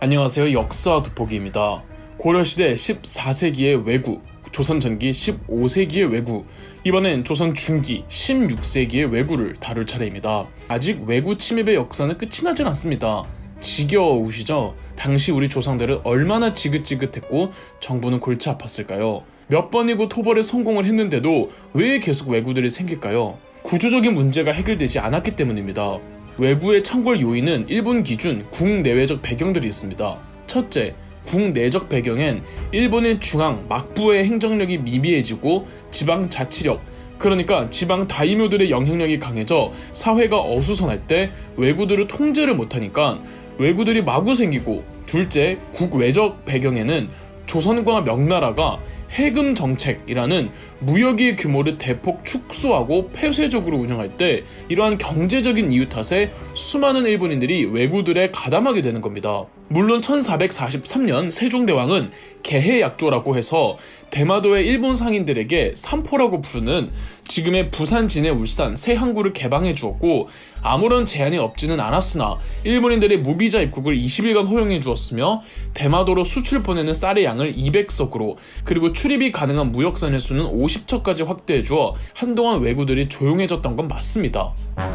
안녕하세요. 역사 돋보기입니다. 고려시대 14세기의 왜구, 조선 전기 15세기의 왜구, 이번엔 조선 중기 16세기의 왜구를 다룰 차례입니다. 아직 왜구 침입의 역사는 끝이 나진 않습니다. 지겨우시죠? 당시 우리 조상들은 얼마나 지긋지긋했고 정부는 골치 아팠을까요? 몇 번이고 토벌에 성공을 했는데도 왜 계속 왜구들이 생길까요? 구조적인 문제가 해결되지 않았기 때문입니다. 왜구의 창궐 요인은 일본 기준 국내외적 배경들이 있습니다. 첫째, 국내적 배경엔 일본의 중앙, 막부의 행정력이 미비해지고 지방 자치력, 그러니까 지방 다이묘들의 영향력이 강해져 사회가 어수선할 때 왜구들을 통제를 못하니까 왜구들이 마구 생기고, 둘째, 국외적 배경에는 조선과 명나라가 해금 정책이라는 무역의 규모를 대폭 축소하고 폐쇄적으로 운영할 때 이러한 경제적인 이유 탓에 수많은 일본인들이 왜구들에 가담하게 되는 겁니다. 물론 1443년 세종대왕은 개해약조라고 해서 대마도의 일본 상인들에게 삼포라고 부르는 지금의 부산, 진해, 울산 세 항구를 개방해 주었고, 아무런 제한이 없지는 않았으나 일본인들의 무비자 입국을 20일간 허용해 주었으며 대마도로 수출 보내는 쌀의 양을 200석으로, 그리고 출입이 가능한 무역선의 수는 50척까지 확대해 주어 한동안 왜구들이 조용해졌던 건 맞습니다.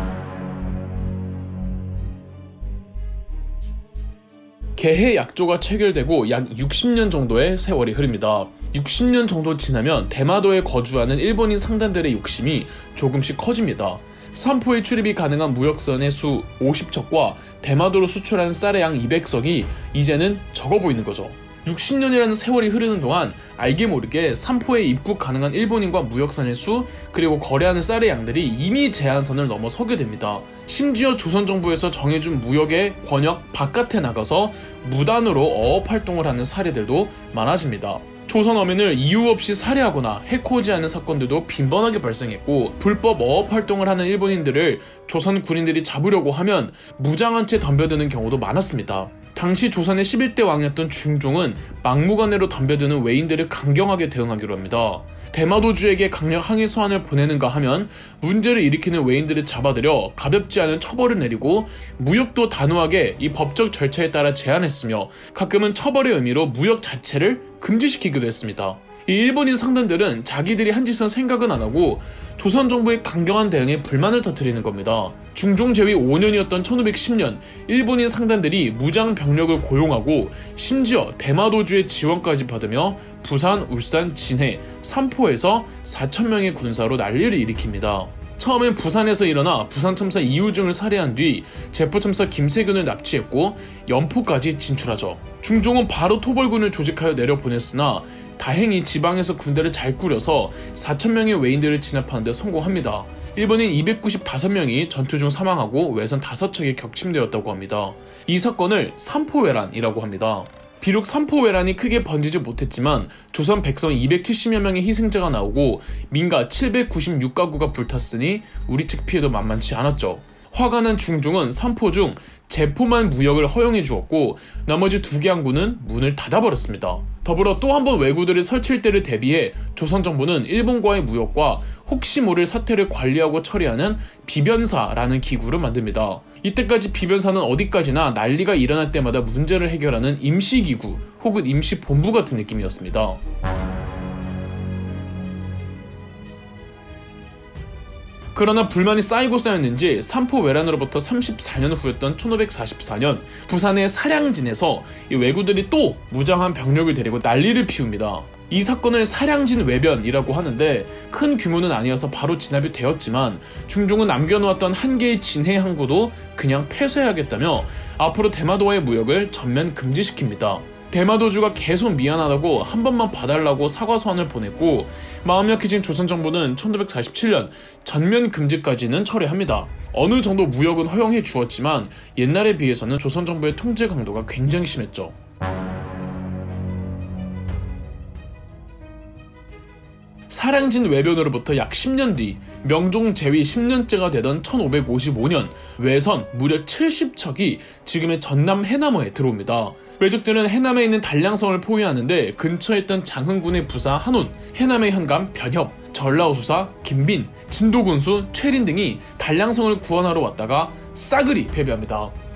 개해약조가 체결되고 약 60년 정도의 세월이 흐릅니다. 60년 정도 지나면 대마도에 거주하는 일본인 상단들의 욕심이 조금씩 커집니다. 삼포에 출입이 가능한 무역선의 수 50척과 대마도로 수출하는 쌀의 양 200석이 이제는 적어 보이는 거죠. 60년이라는 세월이 흐르는 동안 알게 모르게 삼포에 입국 가능한 일본인과 무역선의 수, 그리고 거래하는 쌀의 양들이 이미 제한선을 넘어서게 됩니다. 심지어 조선정부에서 정해준 무역의 권역 바깥에 나가서 무단으로 어업 활동을 하는 사례들도 많아집니다. 조선 어민을 이유 없이 살해하거나 해코지하는 사건들도 빈번하게 발생했고, 불법 어업 활동을 하는 일본인들을 조선 군인들이 잡으려고 하면 무장한 채 덤벼드는 경우도 많았습니다. 당시 조선의 11대 왕이었던 중종은 막무가내로 덤벼드는 외인들을 강경하게 대응하기로 합니다. 대마도주에게 강력 항의 서한을 보내는가 하면 문제를 일으키는 외인들을 잡아들여 가볍지 않은 처벌을 내리고, 무역도 단호하게 이 법적 절차에 따라 제한했으며 가끔은 처벌의 의미로 무역 자체를 금지시키기도 했습니다. 이 일본인 상단들은 자기들이 한 짓은 생각은 안 하고 조선 정부의 강경한 대응에 불만을 터뜨리는 겁니다. 중종 제위 5년이었던 1510년 일본인 상단들이 무장 병력을 고용하고 심지어 대마도주의 지원까지 받으며 부산, 울산, 진해, 삼포에서 4,000명의 군사로 난리를 일으킵니다. 처음엔 부산에서 일어나 부산참사 이우중을 살해한 뒤 제포참사 김세균을 납치했고 연포까지 진출하죠. 중종은 바로 토벌군을 조직하여 내려보냈으나 다행히 지방에서 군대를 잘 꾸려서 4,000명의 외인들을 진압하는 데 성공합니다. 일본인 295명이 전투 중 사망하고 외선 5척이 격침되었다고 합니다. 이 사건을 삼포왜란이라고 합니다. 비록 삼포왜란이 크게 번지지 못했지만 조선 백성 270여 명의 희생자가 나오고 민가 796가구가 불탔으니 우리 측 피해도 만만치 않았죠. 화가 난 중종은 삼포 중 제포만 무역을 허용해 주었고 나머지 2개 항구는 문을 닫아버렸습니다. 더불어 또 한 번 왜구들을 설칠 때를 대비해 조선 정부는 일본과의 무역과 혹시 모를 사태를 관리하고 처리하는 비변사라는 기구를 만듭니다. 이때까지 비변사는 어디까지나 난리가 일어날 때마다 문제를 해결하는 임시기구 혹은 임시본부 같은 느낌이었습니다. 그러나 불만이 쌓이고 쌓였는지 삼포왜란으로부터 34년 후였던 1544년 부산의 사량진에서 이 왜구들이 또 무장한 병력을 데리고 난리를 피웁니다. 이 사건을 사량진 왜변이라고 하는데 큰 규모는 아니어서 바로 진압이 되었지만 중종은 남겨놓았던 한 개의 진해 항구도 그냥 폐쇄하겠다며 앞으로 대마도와의 무역을 전면 금지시킵니다. 대마도주가 계속 미안하다고 한 번만 봐달라고 사과서한을 보냈고, 마음 약해진 조선 정부는 1547년 전면 금지까지는 철회합니다. 어느 정도 무역은 허용해 주었지만 옛날에 비해서는 조선 정부의 통제 강도가 굉장히 심했죠. 사량진 왜변으로부터 약 10년 뒤 명종 제위 10년째가 되던 1555년 외선 무려 70척이 지금의 전남 해남어에 들어옵니다. 왜적들은 해남에 있는 단량성을 포위하는데 근처에 있던 장흥군의 부사 한운, 해남의 현감 변협, 전라우수사 김빈, 진도군수 최린 등이 단량성을 구원하러 왔다가 싸그리 패배합니다.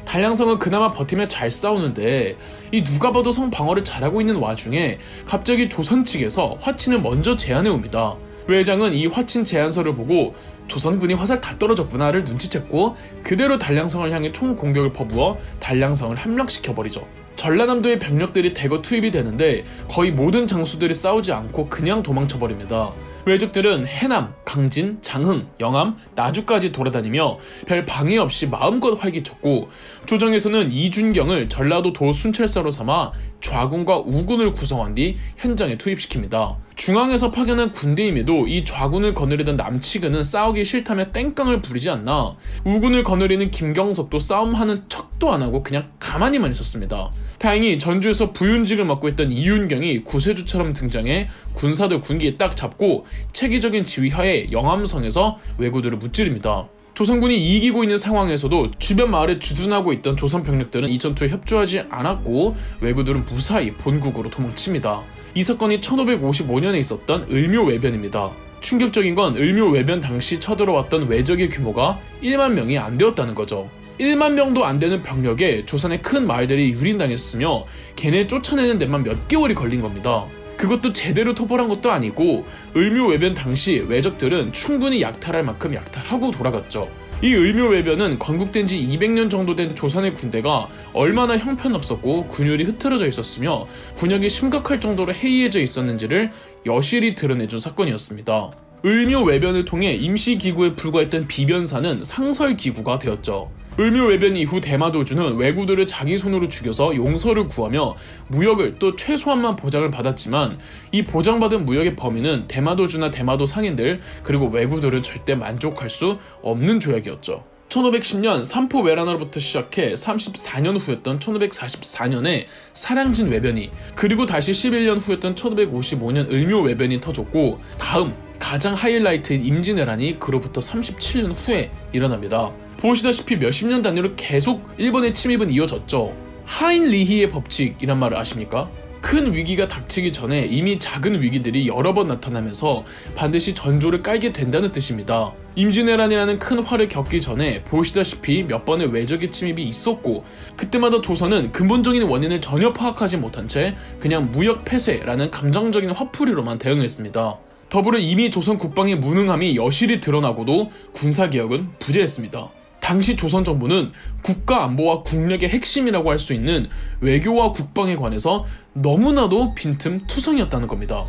단량성은 그나마 버티며 잘 싸우는데 이 누가 봐도 성 방어를 잘하고 있는 와중에 갑자기 조선 측에서 화친을 먼저 제안해 옵니다. 외장은 이 화친 제안서를 보고 조선군이 화살 다 떨어졌구나를 눈치챘고 그대로 단량성을 향해 총공격을 퍼부어 단량성을 함락시켜버리죠. 전라남도의 병력들이 대거 투입이 되는데 거의 모든 장수들이 싸우지 않고 그냥 도망쳐버립니다. 외적들은 해남, 강진, 장흥, 영암, 나주까지 돌아다니며 별 방해 없이 마음껏 활기쳤고 조정에서는 이준경을 전라도 도순찰사로 삼아 좌군과 우군을 구성한 뒤 현장에 투입시킵니다. 중앙에서 파견한 군대임에도 이 좌군을 거느리던 남치근은 싸우기 싫다며 땡깡을 부리지 않나 우군을 거느리는 김경석도 싸움하는 척도 안하고 그냥 가만히만 있었습니다. 다행히 전주에서 부윤직을 맡고 있던 이윤경이 구세주처럼 등장해 군사들 군기에 딱 잡고 체계적인 지휘하에 영암성에서 왜구들을 무찌릅니다. 조선군이 이기고 있는 상황에서도 주변 마을에 주둔하고 있던 조선 병력들은 이 전투에 협조하지 않았고 왜구들은 무사히 본국으로 도망칩니다. 이 사건이 1555년에 있었던 을묘외변입니다. 충격적인 건 을묘외변 당시 쳐들어왔던 외적의 규모가 1만 명이 안 되었다는 거죠. 1만 명도 안 되는 병력에 조선의 큰 마을들이 유린당했으며 걔네 쫓아내는 데만 몇 개월이 걸린 겁니다. 그것도 제대로 토벌한 것도 아니고 을묘외변 당시 외적들은 충분히 약탈할 만큼 약탈하고 돌아갔죠. 이 을묘외변은 건국된 지 200년 정도 된 조선의 군대가 얼마나 형편없었고 군율이 흐트러져 있었으며 군역이 심각할 정도로 해이해져 있었는지를 여실히 드러내준 사건이었습니다. 을묘외변을 통해 임시기구에 불과했던 비변사는 상설기구가 되었죠. 을묘외변 이후 대마도주는 왜구들을 자기 손으로 죽여서 용서를 구하며 무역을 또 최소한만 보장을 받았지만 이 보장받은 무역의 범위는 대마도주나 대마도 상인들 그리고 왜구들은 절대 만족할 수 없는 조약이었죠. 1510년 삼포 외란으로부터 시작해 34년 후였던 1544년에 사량진 외변이 그리고 다시 11년 후였던 1555년 을묘외변이 터졌고 다음 가장 하이라이트인 임진왜란이 그로부터 37년 후에 일어납니다. 보시다시피 몇십 년 단위로 계속 일본의 침입은 이어졌죠. 하인리히의 법칙이란 말을 아십니까? 큰 위기가 닥치기 전에 이미 작은 위기들이 여러 번 나타나면서 반드시 전조를 깔게 된다는 뜻입니다. 임진왜란이라는 큰 화를 겪기 전에 보시다시피 몇 번의 외적의 침입이 있었고 그때마다 조선은 근본적인 원인을 전혀 파악하지 못한 채 그냥 무역 폐쇄라는 감정적인 화풀이로만 대응했습니다. 더불어 이미 조선 국방의 무능함이 여실히 드러나고도 군사개혁은 부재했습니다. 당시 조선 정부는 국가 안보와 국력의 핵심이라고 할 수 있는 외교와 국방에 관해서 너무나도 빈틈투성이었다는 겁니다.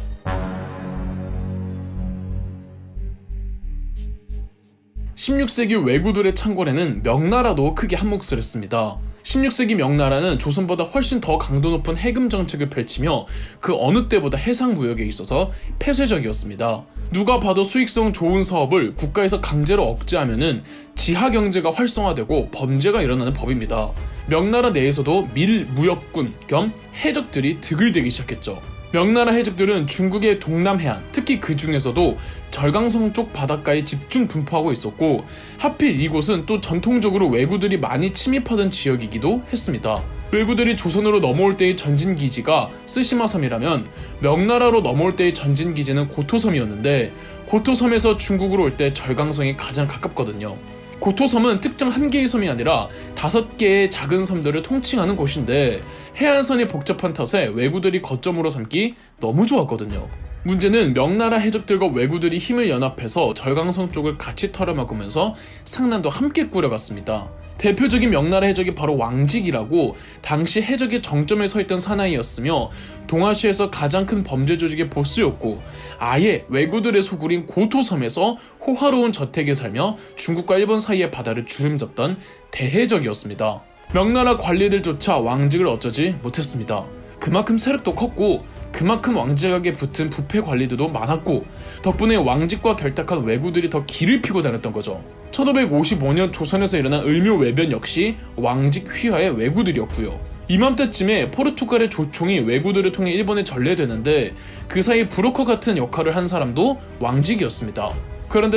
16세기 왜구들의 창궐에는 명나라도 크게 한몫을 했습니다. 16세기 명나라는 조선보다 훨씬 더 강도 높은 해금 정책을 펼치며 그 어느 때보다 해상 무역에 있어서 폐쇄적이었습니다. 누가 봐도 수익성 좋은 사업을 국가에서 강제로 억제하면은 지하 경제가 활성화되고 범죄가 일어나는 법입니다. 명나라 내에서도 밀무역군 겸 해적들이 득을 대기 시작했죠. 명나라 해적들은 중국의 동남해안, 특히 그 중에서도 절강성 쪽 바닷가에 집중 분포하고 있었고 하필 이곳은 또 전통적으로 왜구들이 많이 침입하던 지역이기도 했습니다. 왜구들이 조선으로 넘어올 때의 전진기지가 쓰시마섬이라면 명나라로 넘어올 때의 전진기지는 고토섬이었는데 고토섬에서 중국으로 올 때 절강성이 가장 가깝거든요. 고토섬은 특정 한 개의 섬이 아니라 5개의 작은 섬들을 통칭하는 곳인데 해안선이 복잡한 탓에 왜구들이 거점으로 삼기 너무 좋았거든요. 문제는 명나라 해적들과 왜구들이 힘을 연합해서 절강성 쪽을 같이 털어막으면서 상난도 함께 꾸려갔습니다. 대표적인 명나라 해적이 바로 왕직이라고 당시 해적의 정점에 서 있던 사나이였으며 동아시아에서 가장 큰 범죄 조직의 보스였고 아예 왜구들의 소굴인 고토섬에서 호화로운 저택에 살며 중국과 일본 사이의 바다를 주름잡던 대해적이었습니다. 명나라 관리들조차 왕직을 어쩌지 못했습니다. 그만큼 세력도 컸고 그만큼 왕직에게 붙은 부패 관리들도 많았고 덕분에 왕직과 결탁한 왜구들이 더 기를 피고 다녔던 거죠. 1555년 조선에서 일어난 을묘외변 역시 왕직 휘하의 왜구들이었고요. 이맘때쯤에 포르투갈의 조총이 왜구들을 통해 일본에 전래되는데 그 사이 브로커 같은 역할을 한 사람도 왕직이었습니다. 그런데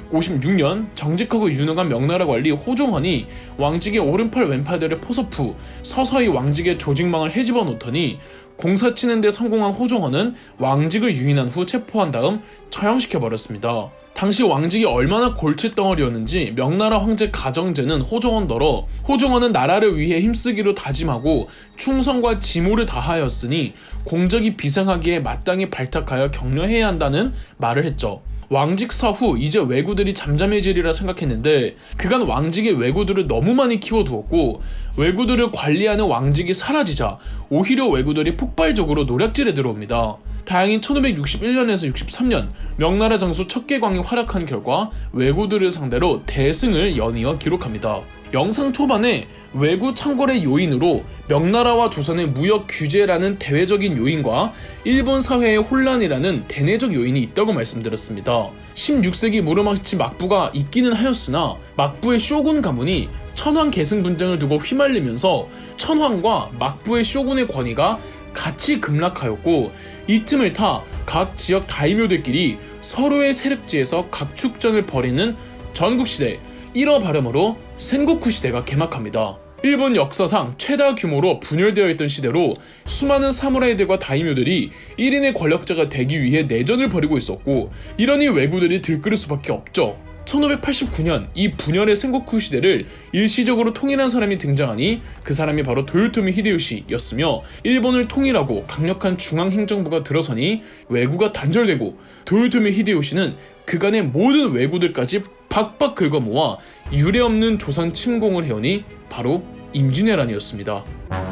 1556년 정직하고 유능한 명나라 관리 호종헌이 왕직의 오른팔 왼팔들을 포섭 후 서서히 왕직의 조직망을 헤집어 놓더니 공사 치는 데 성공한 호종헌은 왕직을 유인한 후 체포한 다음 처형시켜버렸습니다. 당시 왕직이 얼마나 골칫덩어리였는지 명나라 황제 가정제는 호종원더러 호종원은 나라를 위해 힘쓰기로 다짐하고 충성과 지모를 다하였으니 공적이 비상하기에 마땅히 발탁하여 격려해야 한다는 말을 했죠. 왕직 사후 이제 왜구들이 잠잠해지리라 생각했는데 그간 왕직의 왜구들을 너무 많이 키워두었고 왜구들을 관리하는 왕직이 사라지자 오히려 왜구들이 폭발적으로 노략질에 들어옵니다. 다행히 1561년에서 63년 명나라 장수 척계광이 활약한 결과 왜구들을 상대로 대승을 연이어 기록합니다. 영상 초반에 왜구 창궐의 요인으로 명나라와 조선의 무역 규제라는 대외적인 요인과 일본 사회의 혼란이라는 대내적 요인이 있다고 말씀드렸습니다. 16세기 무르마치 막부가 있기는 하였으나 막부의 쇼군 가문이 천황 계승 분쟁을 두고 휘말리면서 천황과 막부의 쇼군의 권위가 같이 급락하였고 이 틈을 타 각 지역 다이묘들끼리 서로의 세력지에서 각축전을 벌이는 전국시대 1어 발음으로 센고쿠 시대가 개막합니다. 일본 역사상 최다 규모로 분열되어 있던 시대로 수많은 사무라이들과 다이묘들이 1인의 권력자가 되기 위해 내전을 벌이고 있었고 이러니 왜구들이 들끓을 수밖에 없죠. 1589년 이 분열의 센고쿠 시대를 일시적으로 통일한 사람이 등장하니 그 사람이 바로 도요토미 히데요시였으며 일본을 통일하고 강력한 중앙행정부가 들어서니 왜구가 단절되고 도요토미 히데요시는 그간의 모든 왜구들까지 박박 긁어모아 유례없는 조선 침공을 해오니 바로 임진왜란이었습니다.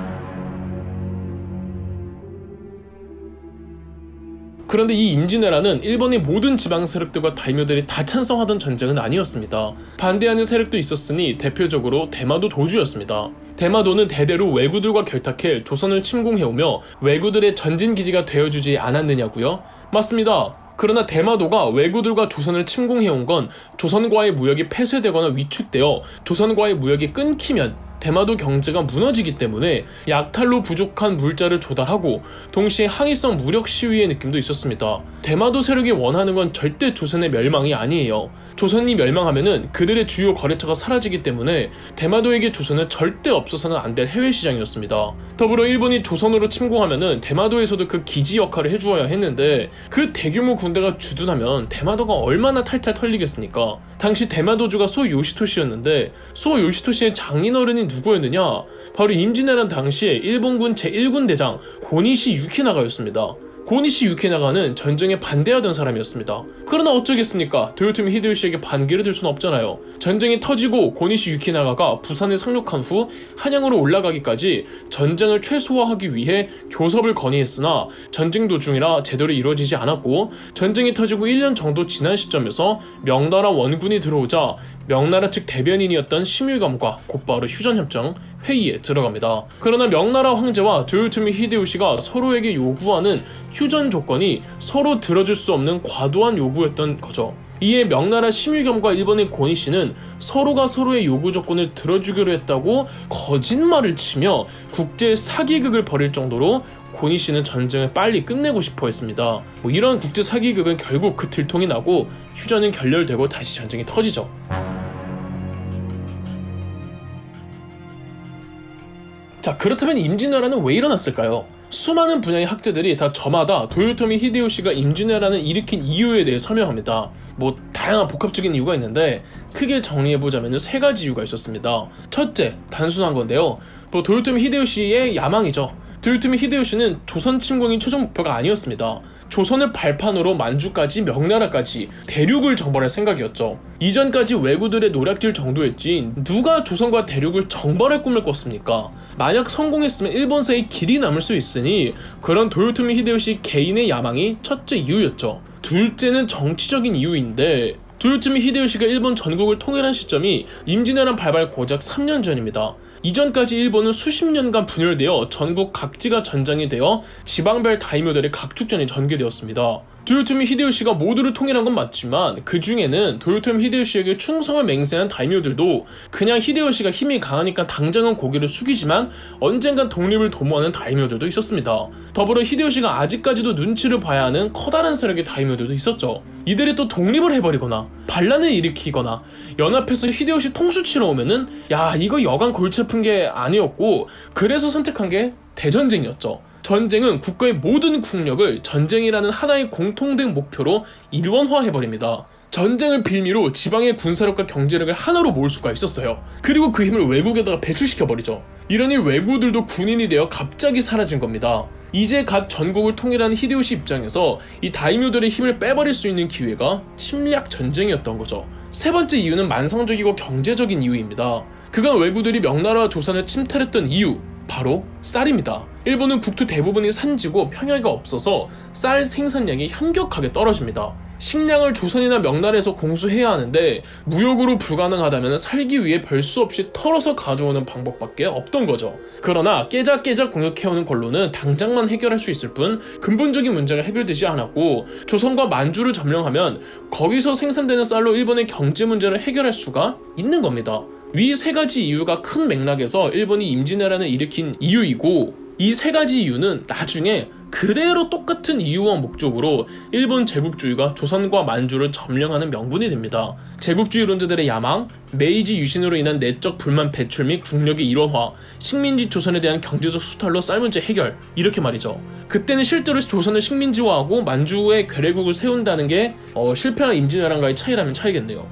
그런데 이 임진왜란은 일본의 모든 지방 세력들과 다이묘들이 다 찬성하던 전쟁은 아니었습니다. 반대하는 세력도 있었으니 대표적으로 대마도 도주였습니다. 대마도는 대대로 왜구들과 결탁해 조선을 침공해오며 왜구들의 전진기지가 되어주지 않았느냐고요? 맞습니다. 그러나 대마도가 왜구들과 조선을 침공해온 건 조선과의 무역이 폐쇄되거나 위축되어 조선과의 무역이 끊기면 대마도 경제가 무너지기 때문에 약탈로 부족한 물자를 조달하고 동시에 항의성 무력 시위의 느낌도 있었습니다. 대마도 세력이 원하는 건 절대 조선의 멸망이 아니에요. 조선이 멸망하면은 그들의 주요 거래처가 사라지기 때문에 대마도에게 조선은 절대 없어서는 안 될 해외 시장이었습니다. 더불어 일본이 조선으로 침공하면은 대마도에서도 그 기지 역할을 해주어야 했는데 그 대규모 군대가 주둔하면 대마도가 얼마나 탈탈 털리겠습니까? 당시 대마도주가 소 요시토시였는데 소 요시토시의 장인어른이 누구였느냐? 바로 임진왜란 당시에 일본군 제1군 대장 고니시 유키나가였습니다. 고니시 유키나가는 전쟁에 반대하던 사람이었습니다. 그러나 어쩌겠습니까? 도요토미 히데요시에게 반기를 들 수는 없잖아요. 전쟁이 터지고 고니시 유키나가가 부산에 상륙한 후 한양으로 올라가기까지 전쟁을 최소화하기 위해 교섭을 건의했으나 전쟁 도중이라 제대로 이루어지지 않았고 전쟁이 터지고 1년 정도 지난 시점에서 명나라 원군이 들어오자 명나라 측 대변인이었던 심일감과 곧바로 휴전협정 회의에 들어갑니다. 그러나 명나라 황제와 도요토미 히데요시가 서로에게 요구하는 휴전 조건이 서로 들어줄 수 없는 과도한 요구였던 거죠. 이에 명나라 심일겸과 일본의 고니시는 서로가 서로의 요구 조건을 들어주기로 했다고 거짓말을 치며 국제 사기극을 벌일 정도로 고니시는 전쟁을 빨리 끝내고 싶어 했습니다. 이런 국제 사기극은 결국 그 들통이 나고 휴전은 결렬되고 다시 전쟁이 터지죠. 자, 그렇다면 임진왜란은 왜 일어났을까요? 수많은 분야의 학자들이 다 저마다 도요토미 히데요시가 임진왜란을 일으킨 이유에 대해 설명합니다. 다양한 복합적인 이유가 있는데 크게 정리해보자면 3가지 이유가 있었습니다. 첫째, 단순한 건데요. 도요토미 히데요시의 야망이죠. 도요토미 히데요시는 조선 침공이 최종 목표가 아니었습니다. 조선을 발판으로 만주까지 명나라까지 대륙을 정벌할 생각이었죠. 이전까지 왜구들의 노략질 정도였지 누가 조선과 대륙을 정벌할 꿈을 꿨습니까? 만약 성공했으면 일본사의 길이 남을 수 있으니 그런 도요토미 히데요시 개인의 야망이 첫째 이유였죠. 둘째는 정치적인 이유인데 도요토미 히데요시가 일본 전국을 통일한 시점이 임진왜란 발발 고작 3년 전입니다. 이전까지 일본은 수십 년간 분열되어 전국 각지가 전장이 되어 지방별 다이묘들의 각축전이 전개되었습니다. 도요토미 히데요시가 모두를 통일한 건 맞지만 그 중에는 도요토미 히데요시에게 충성을 맹세한 다이묘들도 그냥 히데요시가 힘이 강하니까 당장은 고개를 숙이지만 언젠간 독립을 도모하는 다이묘들도 있었습니다. 더불어 히데요시가 아직까지도 눈치를 봐야 하는 커다란 세력의 다이묘들도 있었죠. 이들이 또 독립을 해버리거나 반란을 일으키거나 연합해서 히데요시 통수치러 오면은 야, 이거 여간 골치 아픈 게 아니었고 그래서 선택한 게 대전쟁이었죠. 전쟁은 국가의 모든 국력을 전쟁이라는 하나의 공통된 목표로 일원화해버립니다. 전쟁을 빌미로 지방의 군사력과 경제력을 하나로 모을 수가 있었어요. 그리고 그 힘을 외국에다가 배출시켜버리죠. 이러니 왜구들도 군인이 되어 갑자기 사라진 겁니다. 이제 갓 전국을 통일하는 히데요시 입장에서 이 다이묘들의 힘을 빼버릴 수 있는 기회가 침략 전쟁이었던 거죠. 세 번째 이유는 만성적이고 경제적인 이유입니다. 그간 왜구들이 명나라와 조선을 침탈했던 이유, 바로 쌀입니다. 일본은 국토 대부분이 산지고 평야가 없어서 쌀 생산량이 현격하게 떨어집니다. 식량을 조선이나 명나라에서 공수해야 하는데 무역으로 불가능하다면 살기 위해 별 수 없이 털어서 가져오는 방법밖에 없던 거죠. 그러나 깨작깨작 공격해오는 걸로는 당장만 해결할 수 있을 뿐 근본적인 문제가 해결되지 않았고, 조선과 만주를 점령하면 거기서 생산되는 쌀로 일본의 경제 문제를 해결할 수가 있는 겁니다. 위 세 가지 이유가 큰 맥락에서 일본이 임진왜란을 일으킨 이유이고, 이 세 가지 이유는 나중에 그대로 똑같은 이유와 목적으로 일본 제국주의가 조선과 만주를 점령하는 명분이 됩니다. 제국주의론자들의 야망, 메이지 유신으로 인한 내적 불만 배출 및 국력의 일원화, 식민지 조선에 대한 경제적 수탈로 쌀 문제 해결, 이렇게 말이죠. 그때는 실제로 조선을 식민지화하고 만주의 괴뢰국을 세운다는 게 실패한 임진왜란과의 차이라면 차이겠네요.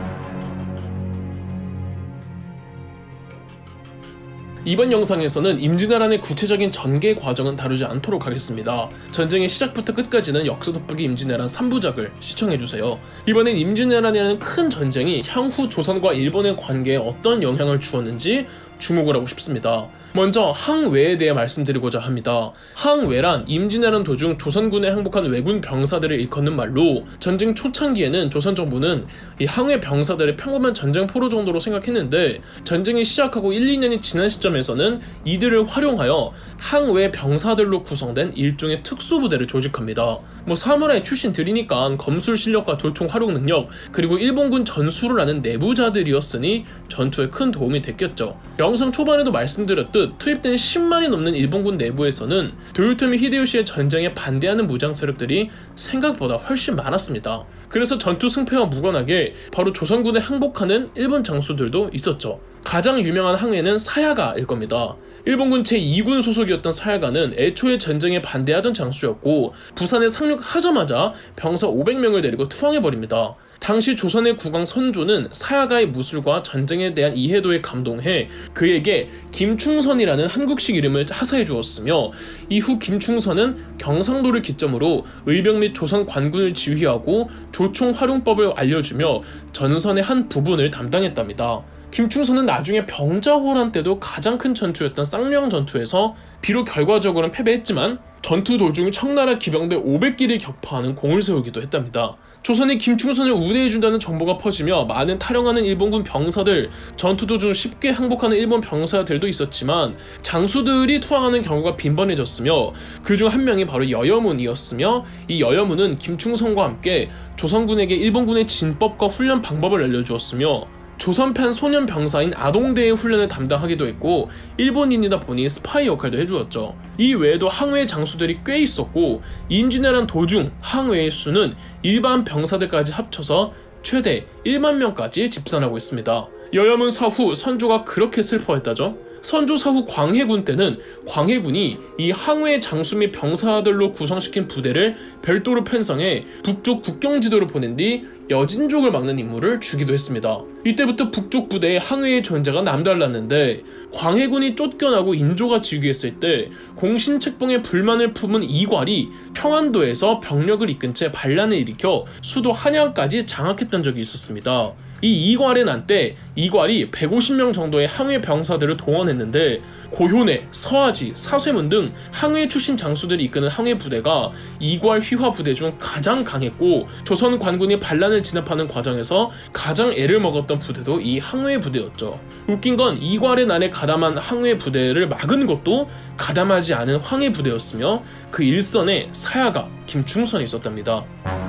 이번 영상에서는 임진왜란의 구체적인 전개 과정은 다루지 않도록 하겠습니다. 전쟁의 시작부터 끝까지는 역사 돋보기 임진왜란 3부작을 시청해주세요. 이번엔 임진왜란이라는 큰 전쟁이 향후 조선과 일본의 관계에 어떤 영향을 주었는지 주목을 하고 싶습니다. 먼저 항외에 대해 말씀드리고자 합니다. 항외란 임진왜란 도중 조선군에 항복한 왜군 병사들을 일컫는 말로, 전쟁 초창기에는 조선 정부는 이 항외 병사들의 평범한 전쟁 포로 정도로 생각했는데, 전쟁이 시작하고 1, 2년이 지난 시점에서는 이들을 활용하여 항외 병사들로 구성된 일종의 특수부대를 조직합니다. 사무라이 출신들이니까 검술 실력과 조총 활용 능력, 그리고 일본군 전술을 아는 내부자들이었으니 전투에 큰 도움이 됐겠죠. 영상 초반에도 말씀드렸듯 투입된 10만이 넘는 일본군 내부에서는 도요토미 히데요시의 전쟁에 반대하는 무장 세력들이 생각보다 훨씬 많았습니다. 그래서 전투 승패와 무관하게 바로 조선군에 항복하는 일본 장수들도 있었죠. 가장 유명한 항해는 사야가일 겁니다. 일본군 제2군 소속이었던 사야가는 애초에 전쟁에 반대하던 장수였고, 부산에 상륙하자마자 병사 500명을 데리고 투항해버립니다. 당시 조선의 국왕 선조는 사야가의 무술과 전쟁에 대한 이해도에 감동해 그에게 김충선이라는 한국식 이름을 하사해 주었으며, 이후 김충선은 경상도를 기점으로 의병 및 조선 관군을 지휘하고 조총 활용법을 알려주며 전선의 한 부분을 담당했답니다. 김충선은 나중에 병자호란 때도 가장 큰 전투였던 쌍령 전투에서 비록 결과적으로는 패배했지만 전투 도중 청나라 기병대 500기를 격파하는 공을 세우기도 했답니다. 조선이 김충선을 우대해준다는 정보가 퍼지며 많은 탈영하는 일본군 병사들, 전투 도중 쉽게 항복하는 일본 병사들도 있었지만 장수들이 투항하는 경우가 빈번해졌으며, 그중 한 명이 바로 여여문이었으며, 이 여여문은 김충선과 함께 조선군에게 일본군의 진법과 훈련 방법을 알려주었으며, 조선판 소년 병사인 아동대의 훈련을 담당하기도 했고, 일본인이다 보니 스파이 역할도 해주었죠. 이 외에도 항외 장수들이 꽤 있었고, 임진왜란 도중 항외의 수는 일반 병사들까지 합쳐서 최대 1만 명까지 집산하고 있습니다. 여여문 사후 선조가 그렇게 슬퍼했다죠. 선조 사후 광해군 때는 광해군이 이 항외 장수 및 병사들로 구성시킨 부대를 별도로 편성해 북쪽 국경지도로 보낸 뒤 여진족을 막는 임무를 주기도 했습니다. 이때부터 북쪽 부대의 항외의 존재가 남달랐는데, 광해군이 쫓겨나고 인조가 즉위했을 때 공신책봉에 불만을 품은 이괄이 평안도에서 병력을 이끈 채 반란을 일으켜 수도 한양까지 장악했던 적이 있었습니다. 이 이괄의 난 때 이괄이 150명 정도의 항외 병사들을 동원했는데, 고효내, 서하지, 사쇠문 등 항외 출신 장수들이 이끄는 항외 부대가 이괄 휘하 부대 중 가장 강했고, 조선 관군이 반란을 진압하는 과정에서 가장 애를 먹었던 부대도 이 항외 부대였죠. 웃긴 건 이괄의 난에 가담한 항외 부대를 막은 것도 가담하지 않은 황해 부대였으며, 그 일선에 사야가, 김충선이 있었답니다.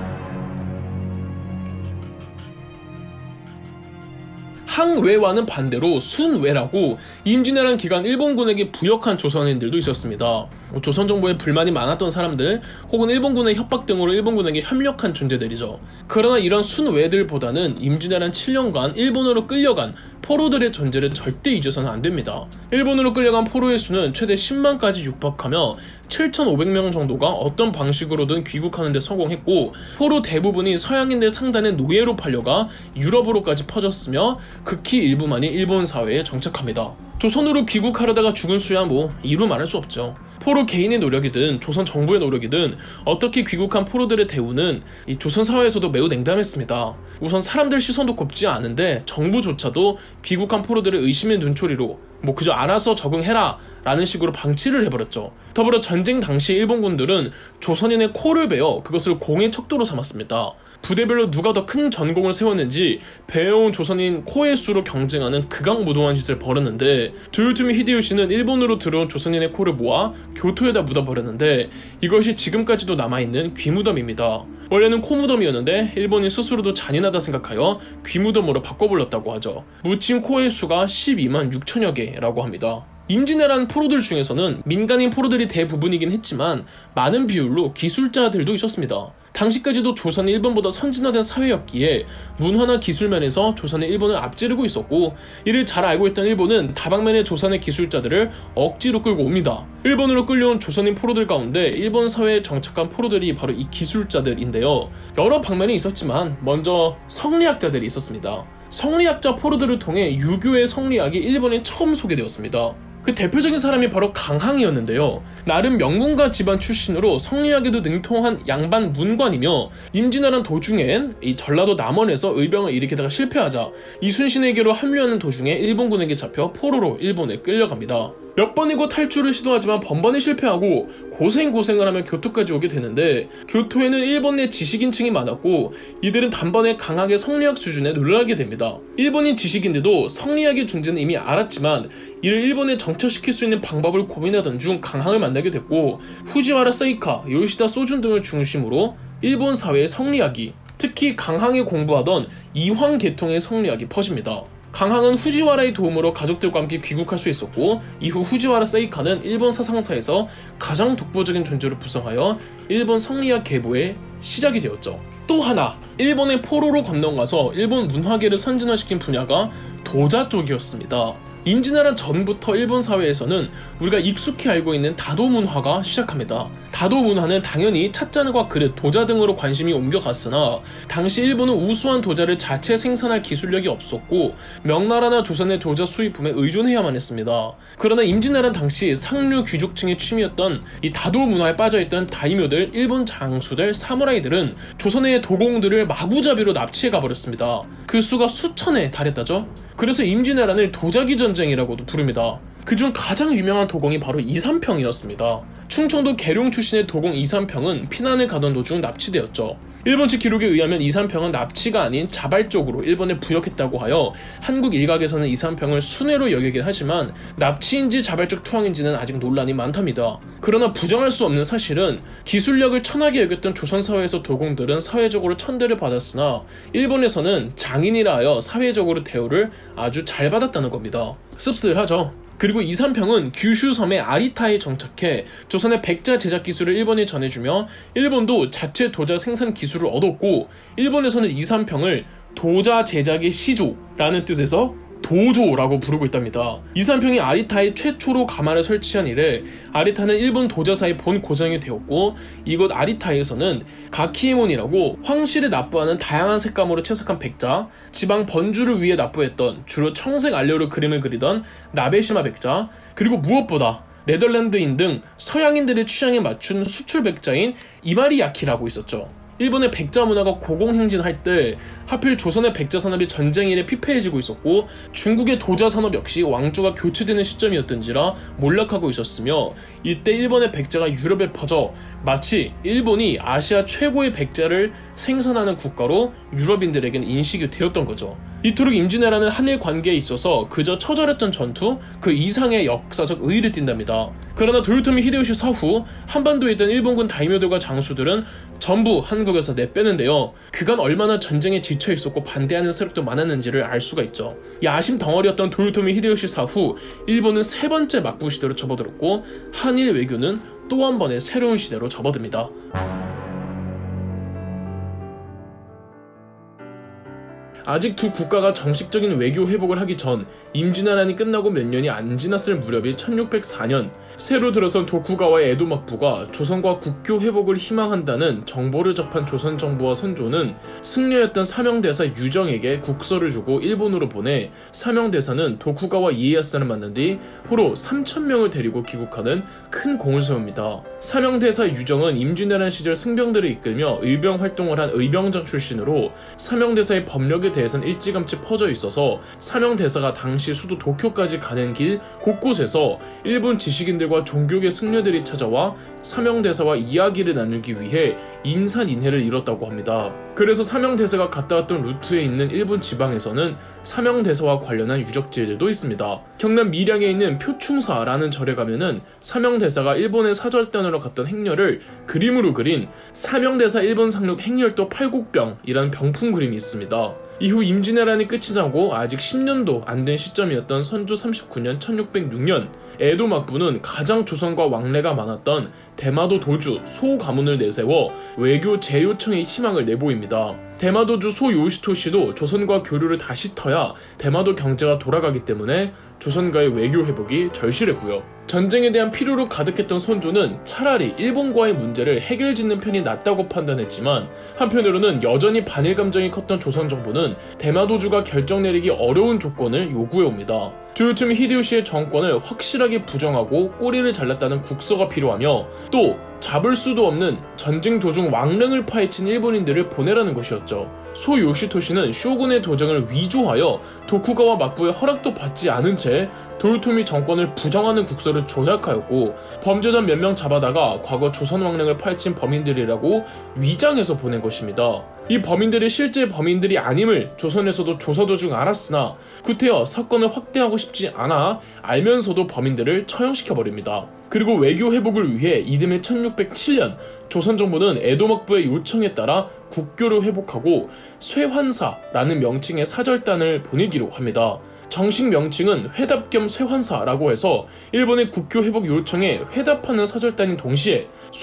항외와는 반대로 순외라고 임진왜란 기간 일본군에게 부역한 조선인들도 있었습니다. 조선 정부에 불만이 많았던 사람들, 혹은 일본군의 협박 등으로 일본군에게 협력한 존재들이죠. 그러나 이런 순외들보다는 임진왜란 7년간 일본으로 끌려간 포로들의 존재를 절대 잊어서는 안 됩니다. 일본으로 끌려간 포로의 수는 최대 10만까지 육박하며 7,500명 정도가 어떤 방식으로든 귀국하는 데 성공했고, 포로 대부분이 서양인들 상단의 노예로 팔려가 유럽으로까지 퍼졌으며 극히 일부만이 일본 사회에 정착합니다. 조선으로 귀국하려다가 죽은 수야 뭐 이루 말할 수 없죠. 포로 개인의 노력이든 조선 정부의 노력이든 어떻게 귀국한 포로들의 대우는 이 조선 사회에서도 매우 냉담했습니다. 우선 사람들 시선도 곱지 않은데 정부조차도 귀국한 포로들을 의심의 눈초리로 뭐 그저 알아서 적응해라 라는 식으로 방치를 해버렸죠. 더불어 전쟁 당시 일본군들은 조선인의 코를 베어 그것을 공의 척도로 삼았습니다. 부대별로 누가 더 큰 전공을 세웠는지 배워온 조선인 코의 수로 경쟁하는 극악무도한 짓을 벌였는데, 도요토미 히데요시는 일본으로 들어온 조선인의 코를 모아 교토에다 묻어버렸는데 이것이 지금까지도 남아있는 귀무덤입니다. 원래는 코무덤이었는데 일본인 스스로도 잔인하다 생각하여 귀무덤으로 바꿔불렀다고 하죠. 묻힌 코의 수가 12만 6천여 개라고 합니다. 임진왜란 포로들 중에서는 민간인 포로들이 대부분이긴 했지만 많은 비율로 기술자들도 있었습니다. 당시까지도 조선이 일본보다 선진화된 사회였기에 문화나 기술면에서 조선이 일본을 앞지르고 있었고, 이를 잘 알고 있던 일본은 다방면의 조선의 기술자들을 억지로 끌고 옵니다. 일본으로 끌려온 조선인 포로들 가운데 일본 사회에 정착한 포로들이 바로 이 기술자들인데요. 여러 방면이 있었지만 먼저 성리학자들이 있었습니다. 성리학자 포로들을 통해 유교의 성리학이 일본에 처음 소개되었습니다. 그 대표적인 사람이 바로 강항이었는데요. 나름 명문가 집안 출신으로 성리학에도 능통한 양반 문관이며, 임진왜란 도중엔 이 전라도 남원에서 의병을 일으키다가 실패하자 이순신에게로 합류하는 도중에 일본군에게 잡혀 포로로 일본에 끌려갑니다. 몇 번이고 탈출을 시도하지만 번번이 실패하고 고생을 하며 교토까지 오게 되는데, 교토에는 일본 내 지식인층이 많았고 이들은 단번에 강하게 성리학 수준에 놀라게 됩니다. 일본인 지식인들도 성리학의 존재는 이미 알았지만 이를 일본에 정착시킬 수 있는 방법을 고민하던 중 강항을 만나게 됐고, 후지와라 세이카, 요시다 소준 등을 중심으로 일본 사회의 성리학이, 특히 강항에 공부하던 이황 계통의 성리학이 퍼집니다. 강항은 후지와라의 도움으로 가족들과 함께 귀국할 수 있었고, 이후 후지와라 세이카는 일본 사상사에서 가장 독보적인 존재로 부상하여 일본 성리학 계보의 시작이 되었죠. 또 하나, 일본의 포로로 건너가서 일본 문화계를 선진화시킨 분야가 도자 쪽이었습니다. 임진왜란 전부터 일본 사회에서는 우리가 익숙히 알고 있는 다도 문화가 시작합니다. 다도 문화는 당연히 찻잔과 그릇, 도자 등으로 관심이 옮겨갔으나 당시 일본은 우수한 도자를 자체 생산할 기술력이 없었고 명나라나 조선의 도자 수입품에 의존해야만 했습니다. 그러나 임진왜란 당시 상류 귀족층의 취미였던 이 다도 문화에 빠져있던 다이묘들, 일본 장수들, 사무라이들은 조선의 도공들을 마구잡이로 납치해 가버렸습니다. 그 수가 수천에 달했다죠. 그래서 임진왜란을 도자기 전쟁이라고도 부릅니다. 그중 가장 유명한 도공이 바로 이삼평이었습니다. 충청도 계룡 출신의 도공 이삼평은 피난을 가던 도중 납치되었죠. 일본 측 기록에 의하면 이삼평은 납치가 아닌 자발적으로 일본에 부역했다고 하여 한국 일각에서는 이삼평을 순회로 여기긴 하지만 납치인지 자발적 투항인지는 아직 논란이 많답니다. 그러나 부정할 수 없는 사실은 기술력을 천하게 여겼던 조선사회에서 도공들은 사회적으로 천대를 받았으나 일본에서는 장인이라 하여 사회적으로 대우를 아주 잘 받았다는 겁니다. 씁쓸하죠. 그리고 이삼평은 규슈 섬의 아리타에 정착해 조선의 백자 제작 기술을 일본에 전해주며 일본도 자체 도자 생산 기술을 얻었고, 일본에서는 이삼평을 도자 제작의 시조라는 뜻에서 도조라고 부르고 있답니다. 이삼평이 아리타에 최초로 가마를 설치한 이래 아리타는 일본 도자사의 본 고장이 되었고, 이곳 아리타에서는 가키에몬이라고 황실에 납부하는 다양한 색감으로 채석한 백자, 지방 번주를 위해 납부했던 주로 청색 안료로 그림을 그리던 나베시마 백자, 그리고 무엇보다 네덜란드인 등 서양인들의 취향에 맞춘 수출 백자인 이마리야키라고 있었죠. 일본의 백자 문화가 고공행진할 때 하필 조선의 백자 산업이 전쟁 이래 피폐해지고 있었고, 중국의 도자 산업 역시 왕조가 교체되는 시점이었던지라 몰락하고 있었으며, 이때 일본의 백자가 유럽에 퍼져 마치 일본이 아시아 최고의 백자를 생산하는 국가로 유럽인들에게는 인식이 되었던 거죠. 이토록 임진왜란은 한일 관계에 있어서 그저 처절했던 전투 그 이상의 역사적 의의를 띈답니다. 그러나 도요토미 히데요시 사후 한반도에 있던 일본군 다이묘들과 장수들은 전부 한국에서 내빼는데요. 그간 얼마나 전쟁에 지쳐 있었고 반대하는 세력도 많았는지를 알 수가 있죠. 이 아심 덩어리였던 도요토미 히데요시 사후 일본은 세 번째 막부 시대로 접어들었고, 한일 외교는 또 한 번의 새로운 시대로 접어듭니다. 아직 두 국가가 정식적인 외교 회복을 하기 전 임진왜란이 끝나고 몇 년이 안 지났을 무렵인 1604년 새로 들어선 도쿠가와의 에도 막부가 조선과 국교 회복을 희망한다는 정보를 접한 조선 정부와 선조는 승려였던 사명대사 유정에게 국서를 주고 일본으로 보내 사명대사는 도쿠가와 이에야스를 만난 뒤 포로 3,000명을 데리고 귀국하는 큰 공을 세웁니다. 사명대사 유정은 임진왜란 시절 승병들을 이끌며 의병 활동을 한 의병장 출신으로 사명대사의 법력에 대해서는 일찌감치 퍼져 있어서 사명대사가 당시 수도 도쿄까지 가는 길 곳곳에서 일본 지식인들과 종교계 승려들이 찾아와 사명대사와 이야기를 나누기 위해 인산인해를 이뤘다고 합니다. 그래서 사명대사가 갔다 왔던 루트에 있는 일본 지방에서는 사명대사와 관련한 유적지들도 있습니다. 경남 밀양에 있는 표충사라는 절에 가면은 사명대사가 일본의 사절단으로 갔던 행렬을 그림으로 그린 사명대사 일본 상륙 행렬도 팔곡병이라는 병풍 그림이 있습니다. 이후 임진왜란이 끝이 나고 아직 10년도 안 된 시점이었던 선조 39년 1606년 에도 막부는 가장 조선과 왕래가 많았던 대마도 도주 소 가문을 내세워 외교 재요청의 희망을 내보입니다. 대마도주 소 요시토시도 조선과 교류를 다시 터야 대마도 경제가 돌아가기 때문에 조선과의 외교 회복이 절실했고요. 전쟁에 대한 필요로 가득했던 선조는 차라리 일본과의 문제를 해결짓는 편이 낫다고 판단했지만 한편으로는 여전히 반일 감정이 컸던 조선 정부는 대마도주가 결정 내리기 어려운 조건을 요구해옵니다. 도요토미 히데요시의 정권을 확실하게 부정하고 꼬리를 잘랐다는 국서가 필요하며 또 잡을 수도 없는 전쟁 도중 왕릉을 파헤친 일본인들을 보내라는 것이었죠. 소 요시토시는 쇼군의 도정을 위조하여 도쿠가와 막부의 허락도 받지 않은 채 도요토미 정권을 부정하는 국서를 조작하였고 범죄자 몇 명 잡아다가 과거 조선 왕릉을 파헤친 범인들이라고 위장해서 보낸 것입니다. 이 범인들이 실제 범인들이 아님을 조선에서도 조사 도중 알았으나 구태여 사건을 확대하고 싶지 않아 알면서도 범인들을 처형시켜버립니다. 그리고 외교 회복을 위해 이듬해 1607년 조선 정부는 에도 막부의 요청에 따라 국교를 회복하고 쇠환사라는 명칭의 사절단을 보내기로 합니다. 정식 명칭은 회답 겸 쇠환사라고 해서 일본의 국교 회복 요청에 회답하는 사절단인 동시에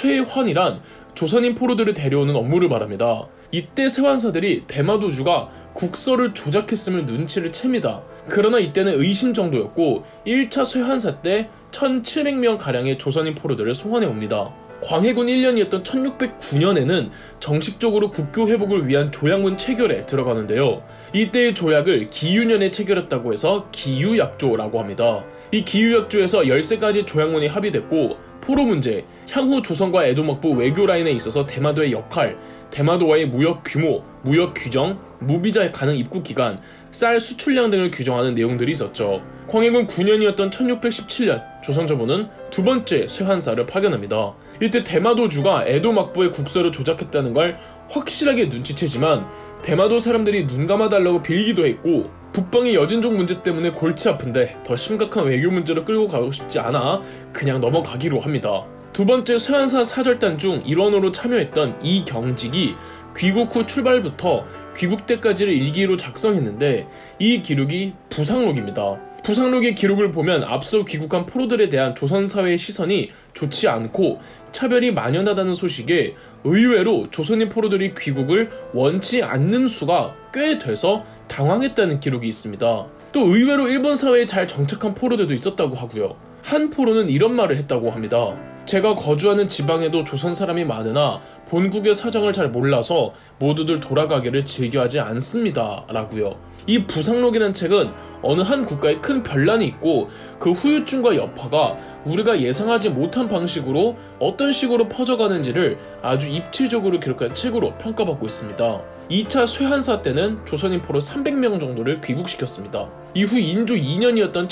쇠환이란 조선인 포로들을 데려오는 업무를 말합니다. 이때 쇠환사들이 대마도주가 국서를 조작했음을 눈치를 챕니다. 그러나 이때는 의심 정도였고 1차 쇠환사 때 1,700명가량의 조선인 포로들을 송환해 옵니다. 광해군 1년이었던 1609년에는 정식적으로 국교 회복을 위한 조약문 체결에 들어가는데요. 이때의 조약을 기유년에 체결했다고 해서 기유약조라고 합니다. 이 기유약조에서 13가지 조약문이 합의됐고 포로 문제, 향후 조선과 에도 막부 외교 라인에 있어서 대마도의 역할, 대마도와의 무역 규모, 무역 규정, 무비자 가능 입국 기간, 쌀 수출량 등을 규정하는 내용들이 있었죠. 광해군 9년이었던 1617년 조선 정부는 두 번째 쇠환사를 파견합니다. 이때 대마도주가 에도 막부의 국서를 조작했다는 걸 확실하게 눈치채지만 대마도 사람들이 눈 감아달라고 빌기도 했고 북방의 여진족 문제 때문에 골치 아픈데 더 심각한 외교 문제로 끌고 가고 싶지 않아 그냥 넘어가기로 합니다. 두 번째 쇠환사 사절단 중 일원으로 참여했던 이경직이 귀국 후 출발부터 귀국 때까지를 일기로 작성했는데 이 기록이 부상록입니다. 부상록의 기록을 보면 앞서 귀국한 포로들에 대한 조선사회의 시선이 좋지 않고 차별이 만연하다는 소식에 의외로 조선인 포로들이 귀국을 원치 않는 수가 꽤 돼서 당황했다는 기록이 있습니다. 또 의외로 일본 사회에 잘 정착한 포로들도 있었다고 하고요. 한 포로는 이런 말을 했다고 합니다. 제가 거주하는 지방에도 조선 사람이 많으나 본국의 사정을 잘 몰라서 모두들 돌아가기를 즐겨하지 않습니다. 라고요. 이 부상록이라는 책은 어느 한 국가에 큰 변란이 있고 그 후유증과 여파가 우리가 예상하지 못한 방식으로 어떤 식으로 퍼져가는지를 아주 입체적으로 기록한 책으로 평가받고 있습니다. 2차 쇠환사 때는 조선인 포로 300명 정도를 귀국시켰습니다. 이후 인조 2년이었던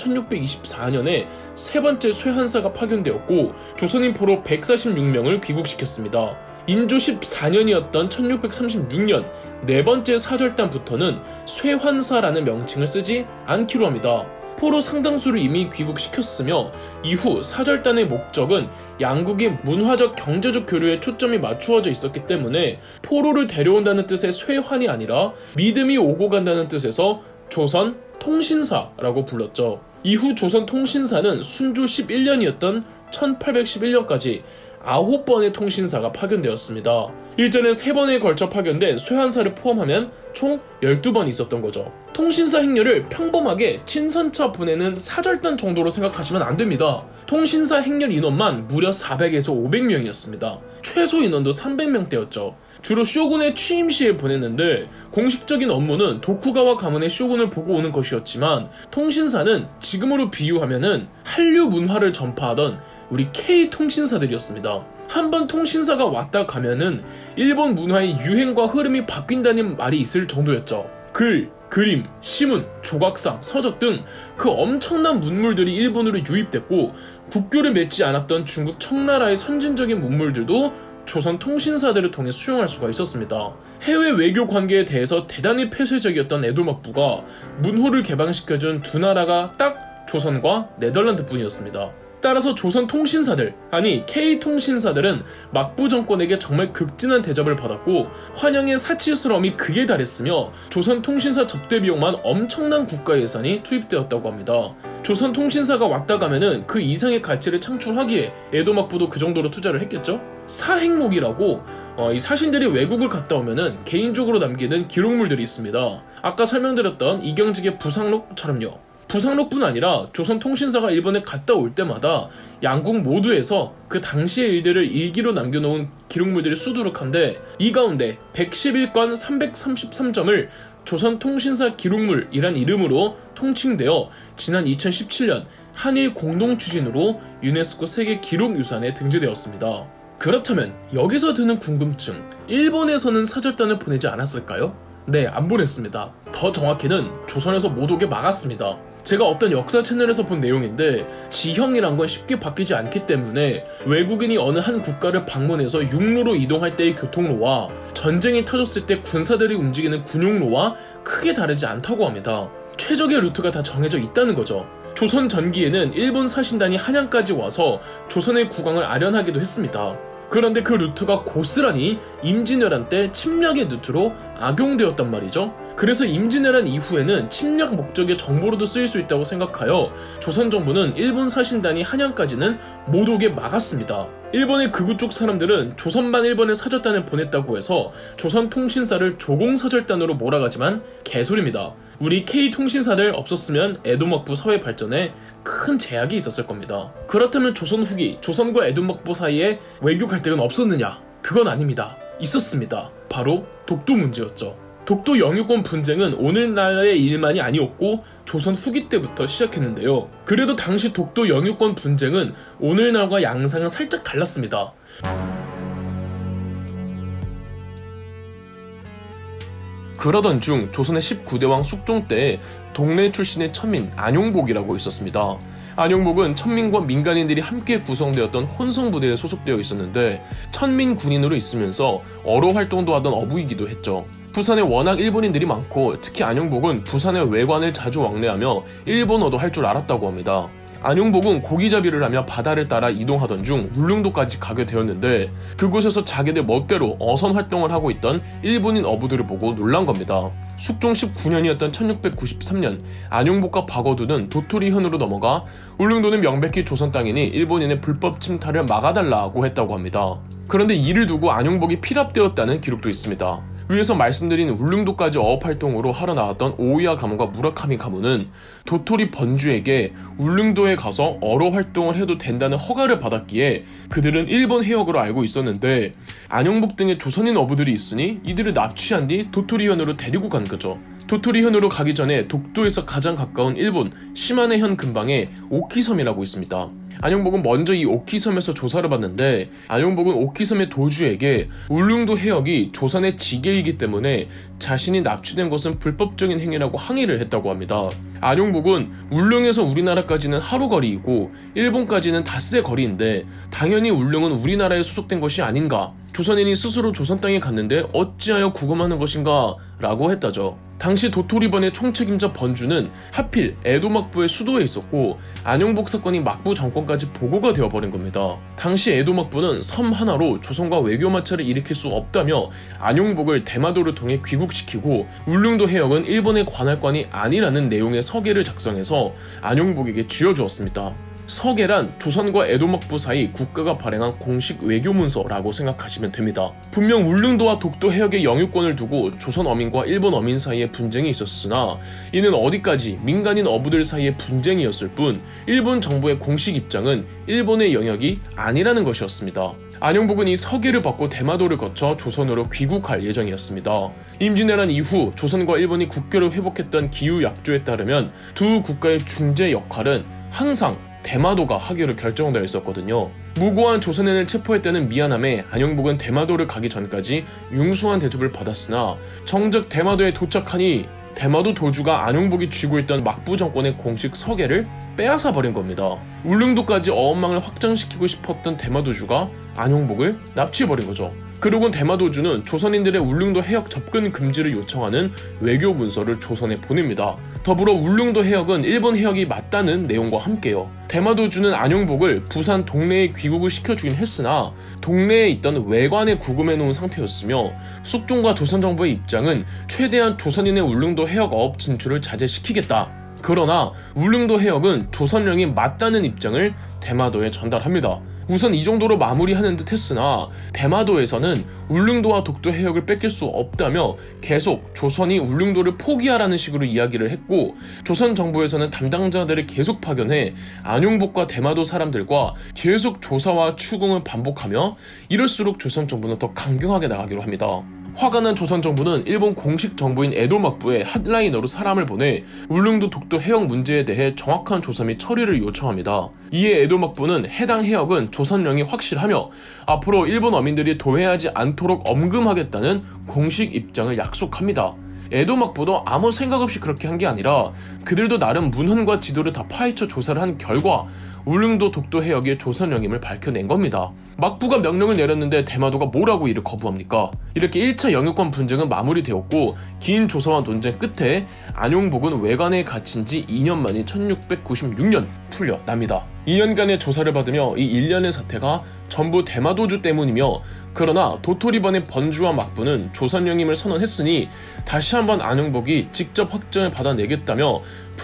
1624년에 세 번째 쇠환사가 파견되었고 조선인 포로 146명을 귀국시켰습니다. 인조 14년이었던 1636년 네 번째 사절단부터는 쇠환사라는 명칭을 쓰지 않기로 합니다. 포로 상당수를 이미 귀국시켰으며 이후 사절단의 목적은 양국의 문화적 경제적 교류에 초점이 맞추어져 있었기 때문에 포로를 데려온다는 뜻의 쇠환이 아니라 믿음이 오고 간다는 뜻에서 조선 통신사라고 불렀죠. 이후 조선 통신사는 순조 11년이었던 1811년까지 9번의 통신사가 파견되었습니다. 일전에 3번에 걸쳐 파견된 쇠한사를 포함하면 총 12번이 있었던 거죠. 통신사 행렬을 평범하게 친선차 보내는 사절단 정도로 생각하시면 안 됩니다. 통신사 행렬 인원만 무려 400에서 500명이었습니다. 최소 인원도 300명대였죠. 주로 쇼군의 취임 시에 보냈는데 공식적인 업무는 도쿠가와 가문의 쇼군을 보고 오는 것이었지만 통신사는 지금으로 비유하면은 한류 문화를 전파하던 우리 K 통신사들이었습니다. 한번 통신사가 왔다 가면은 일본 문화의 유행과 흐름이 바뀐다는 말이 있을 정도였죠. 글, 그림, 시문, 조각상, 서적 등 그 엄청난 문물들이 일본으로 유입됐고 국교를 맺지 않았던 중국 청나라의 선진적인 문물들도 조선 통신사들을 통해 수용할 수가 있었습니다. 해외 외교 관계에 대해서 대단히 폐쇄적이었던 에도 막부가 문호를 개방시켜준 두 나라가 딱 조선과 네덜란드 뿐이었습니다. 따라서 조선 통신사들, 아니 K 통신사들은 막부 정권에게 정말 극진한 대접을 받았고 환영의 사치스러움이 극에 달했으며 조선 통신사 접대 비용만 엄청난 국가 예산이 투입되었다고 합니다. 조선 통신사가 왔다 가면은 그 이상의 가치를 창출하기에 에도 막부도 그 정도로 투자를 했겠죠? 사행록이라고 이 사신들이 외국을 갔다 오면은 개인적으로 남기는 기록물들이 있습니다. 아까 설명드렸던 이경직의 부상록처럼요. 부상록뿐 아니라 조선 통신사가 일본에 갔다 올 때마다 양국 모두에서 그 당시의 일들을 일기로 남겨놓은 기록물들이 수두룩한데 이 가운데 111건 333점을 조선 통신사 기록물이란 이름으로 통칭되어 지난 2017년 한일 공동 추진으로 유네스코 세계 기록유산에 등재되었습니다. 그렇다면 여기서 드는 궁금증, 일본에서는 사절단을 보내지 않았을까요? 네, 안 보냈습니다. 더 정확히는 조선에서 못 오게 막았습니다. 제가 어떤 역사 채널에서 본 내용인데 지형이란 건 쉽게 바뀌지 않기 때문에 외국인이 어느 한 국가를 방문해서 육로로 이동할 때의 교통로와 전쟁이 터졌을 때 군사들이 움직이는 군용로와 크게 다르지 않다고 합니다. 최적의 루트가 다 정해져 있다는 거죠. 조선 전기에는 일본 사신단이 한양까지 와서 조선의 국왕을 아련하기도 했습니다. 그런데 그 루트가 고스란히 임진왜란 때 침략의 루트로 악용되었단 말이죠. 그래서 임진왜란 이후에는 침략 목적의 정보로도 쓰일 수 있다고 생각하여 조선 정부는 일본 사신단이 한양까지는 못 오게 막았습니다. 일본의 극우 쪽 사람들은 조선반 일본에 사절단을 보냈다고 해서 조선 통신사를 조공사절단으로 몰아가지만 개소리입니다. 우리 K 통신사들 없었으면 에도 막부 사회 발전에 큰 제약이 있었을 겁니다. 그렇다면 조선 후기, 조선과 에도 막부 사이에 외교 갈등은 없었느냐? 그건 아닙니다. 있었습니다. 바로 독도 문제였죠. 독도 영유권 분쟁은 오늘날의 일만이 아니었고 조선 후기 때부터 시작했는데요. 그래도 당시 독도 영유권 분쟁은 오늘날과 양상은 살짝 달랐습니다. 그러던 중 조선의 19대 왕 숙종 때 동래 출신의 천민 안용복이라고 있었습니다. 안용복은 천민과 민간인들이 함께 구성되었던 혼성부대에 소속되어 있었는데 천민 군인으로 있으면서 어로 활동도 하던 어부이기도 했죠. 부산에 워낙 일본인들이 많고 특히 안용복은 부산의 외관을 자주 왕래하며 일본어도 할 줄 알았다고 합니다. 안용복은 고기잡이를 하며 바다를 따라 이동하던 중 울릉도까지 가게 되었는데 그곳에서 자기들 멋대로 어선 활동을 하고 있던 일본인 어부들을 보고 놀란 겁니다. 숙종 19년이었던 1693년 안용복과 박어두는 도토리현으로 넘어가 울릉도는 명백히 조선 땅이니 일본인의 불법 침탈을 막아달라고 했다고 합니다. 그런데 이를 두고 안용복이 피랍되었다는 기록도 있습니다. 위에서 말씀드린 울릉도까지 어업활동으로 하러 나왔던 오우야 가문과 무라카미 가문은 도토리 번주에게 울릉도에 가서 어로 활동을 해도 된다는 허가를 받았기에 그들은 일본 해역으로 알고 있었는데 안용복 등의 조선인 어부들이 있으니 이들을 납치한 뒤 도토리현으로 데리고 간 거죠. 도토리현으로 가기 전에 독도에서 가장 가까운 일본 시마네현 근방에 오키섬이라고 있습니다. 안용복은 먼저 이 오키섬에서 조사를 받는데 안용복은 오키섬의 도주에게 울릉도 해역이 조선의 지계이기 때문에 자신이 납치된 것은 불법적인 행위라고 항의를 했다고 합니다. 안용복은 울릉에서 우리나라까지는 하루 거리이고 일본까지는 닷새 거리인데 당연히 울릉은 우리나라에 소속된 것이 아닌가, 조선인이 스스로 조선 땅에 갔는데 어찌하여 구금하는 것인가 라고 했다죠. 당시 도토리번의 총책임자 번주는 하필 에도 막부의 수도에 있었고 안용복 사건이 막부 정권까지 보고가 되어버린 겁니다. 당시 에도 막부는 섬 하나로 조선과 외교 마찰을 일으킬 수 없다며 안용복을 대마도를 통해 귀국시키고 울릉도 해역은 일본의 관할권이 아니라는 내용의 서계를 작성해서 안용복에게 쥐어주었습니다. 서계란 조선과 에도막부 사이 국가가 발행한 공식 외교문서라고 생각하시면 됩니다. 분명 울릉도와 독도 해역의 영유권을 두고 조선 어민과 일본 어민 사이에 분쟁이 있었으나 이는 어디까지 민간인 어부들 사이의 분쟁이었을 뿐 일본 정부의 공식 입장은 일본의 영역이 아니라는 것이었습니다. 안용복은 이 서계를 받고 대마도를 거쳐 조선으로 귀국할 예정이었습니다. 임진왜란 이후 조선과 일본이 국교를 회복했던 기후약조에 따르면 두 국가의 중재 역할은 항상 대마도가 하기로 결정되어 있었거든요. 무고한 조선인을 체포했다는 미안함에 안용복은 대마도를 가기 전까지 융숭한 대접을 받았으나 정작 대마도에 도착하니 대마도 도주가 안용복이 쥐고 있던 막부 정권의 공식 서계를 빼앗아 버린 겁니다. 울릉도까지 어업망을 확장시키고 싶었던 대마도주가 안용복을 납치해버린 거죠. 그러곤 대마도주는 조선인들의 울릉도 해역 접근 금지를 요청하는 외교 문서를 조선에 보냅니다. 더불어 울릉도 해역은 일본 해역이 맞다는 내용과 함께요. 대마도주는 안용복을 부산 동래에 귀국을 시켜주긴 했으나 동래에 있던 외관에 구금해 놓은 상태였으며 숙종과 조선정부의 입장은 최대한 조선인의 울릉도 해역 어업 진출을 자제시키겠다. 그러나 울릉도 해역은 조선령이 맞다는 입장을 대마도에 전달합니다. 우선 이 정도로 마무리하는 듯 했으나 대마도에서는 울릉도와 독도 해역을 뺏길 수 없다며 계속 조선이 울릉도를 포기하라는 식으로 이야기를 했고 조선 정부에서는 담당자들을 계속 파견해 안용복과 대마도 사람들과 계속 조사와 추궁을 반복하며 이럴수록 조선 정부는 더 강경하게 나가기로 합니다. 화가 난 조선 정부는 일본 공식 정부인 에도막부에 핫라이너로 사람을 보내 울릉도 독도 해역 문제에 대해 정확한 조사 및 처리를 요청합니다. 이에 에도막부는 해당 해역은 조선령이 확실하며 앞으로 일본 어민들이 도해하지 않도록 엄금하겠다는 공식 입장을 약속합니다. 에도막부도 아무 생각 없이 그렇게 한 게 아니라 그들도 나름 문헌과 지도를 다 파헤쳐 조사를 한 결과 울릉도 독도 해역의 조선령임을 밝혀낸 겁니다. 막부가 명령을 내렸는데 대마도가 뭐라고 이를 거부합니까? 이렇게 1차 영유권 분쟁은 마무리되었고 긴 조사와 논쟁 끝에 안용복은 외관에 갇힌 지 2년 만인 1696년 풀려납니다. 2년간의 조사를 받으며 이 일련의 사태가 전부 대마도주 때문이며 그러나 도토리번의 번주와 막부는 조선령임을 선언했으니 다시 한번 안용복이 직접 확정을 받아내겠다며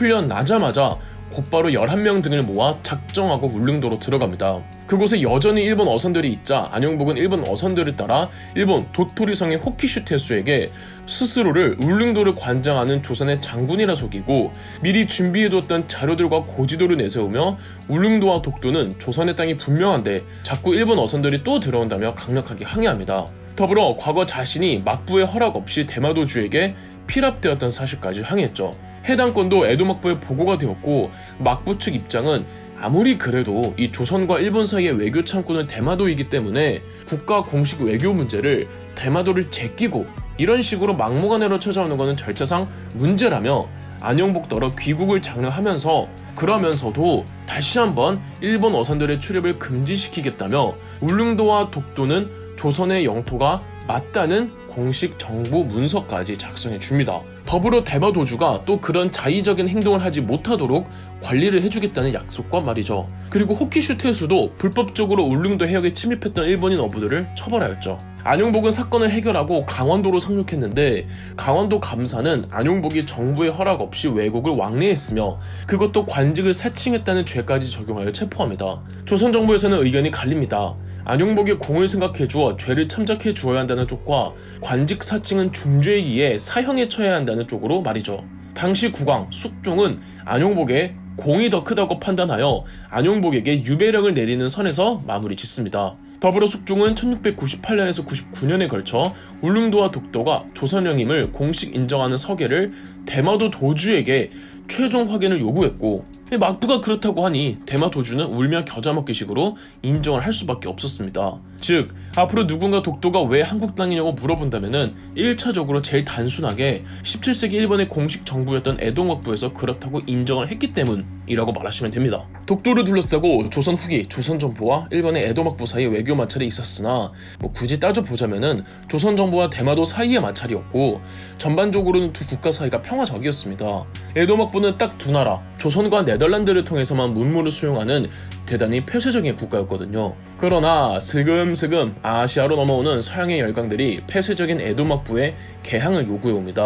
풀려나자마자 곧바로 11명 등을 모아 작정하고 울릉도로 들어갑니다. 그곳에 여전히 일본 어선들이 있자 안용복은 일본 어선들을 따라 일본 도토리성의 호키슈테수에게 스스로를 울릉도를 관장하는 조선의 장군이라 속이고 미리 준비해뒀던 자료들과 고지도를 내세우며 울릉도와 독도는 조선의 땅이 분명한데 자꾸 일본 어선들이 또 들어온다며 강력하게 항의합니다. 더불어 과거 자신이 막부의 허락 없이 대마도주에게 피랍되었던 사실까지 항의했죠. 해당 건도 에도막부에 보고가 되었고 막부 측 입장은 아무리 그래도 이 조선과 일본 사이의 외교 창구는 대마도이기 때문에 국가 공식 외교 문제를 대마도를 제끼고 이런 식으로 막무가내로 찾아오는 것은 절차상 문제라며 안용복더러 귀국을 장려하면서 그러면서도 다시 한번 일본 어선들의 출입을 금지시키겠다며 울릉도와 독도는 조선의 영토가 맞다는 공식 정부 문서까지 작성해 줍니다. 더불어 대마도주가 또 그런 자의적인 행동을 하지 못하도록 관리를 해주겠다는 약속과 말이죠. 그리고 호키슈테수도 불법적으로 울릉도 해역에 침입했던 일본인 어부들을 처벌하였죠. 안용복은 사건을 해결하고 강원도로 상륙했는데 강원도 감사는 안용복이 정부의 허락 없이 외국을 왕래했으며 그것도 관직을 사칭했다는 죄까지 적용하여 체포합니다. 조선 정부에서는 의견이 갈립니다. 안용복의 공을 생각해주어 죄를 참작해 주어야 한다는 쪽과 관직 사칭은 중죄이기에 사형에 처해야 한다는 쪽으로 말이죠. 당시 국왕 숙종은 안용복의 공이 더 크다고 판단하여 안용복에게 유배령을 내리는 선에서 마무리 짓습니다. 더불어 숙종은 1698년에서 99년에 걸쳐 울릉도와 독도가 조선령임을 공식 인정하는 서계를 대마도 도주에게 최종 확인을 요구했고 막부가 그렇다고 하니 대마도주는 울며 겨자 먹기식으로 인정을 할 수밖에 없었습니다. 즉 앞으로 누군가 독도가 왜 한국 땅이냐고 물어본다면은 1차적으로 제일 단순하게 17세기 일본의 공식 정부였던 에도막부에서 그렇다고 인정을 했기 때문이라고 말하시면 됩니다. 독도를 둘러싸고 조선 후기 조선 정부와 일본의 에도막부 사이에 외교 마찰이 있었으나 굳이 따져보자면은 조선 정부와 대마도 사이의 마찰이었고 전반적으로는 두 국가 사이가 평화적이었습니다. 에도막부는 딱 두 나라 조선과 네덜란드를 통해서만 문물을 수용하는 대단히 폐쇄적인 국가였거든요. 그러나 슬금슬금 아시아로 넘어오는 서양의 열강들이 폐쇄적인 에도막부에 개항을 요구해옵니다.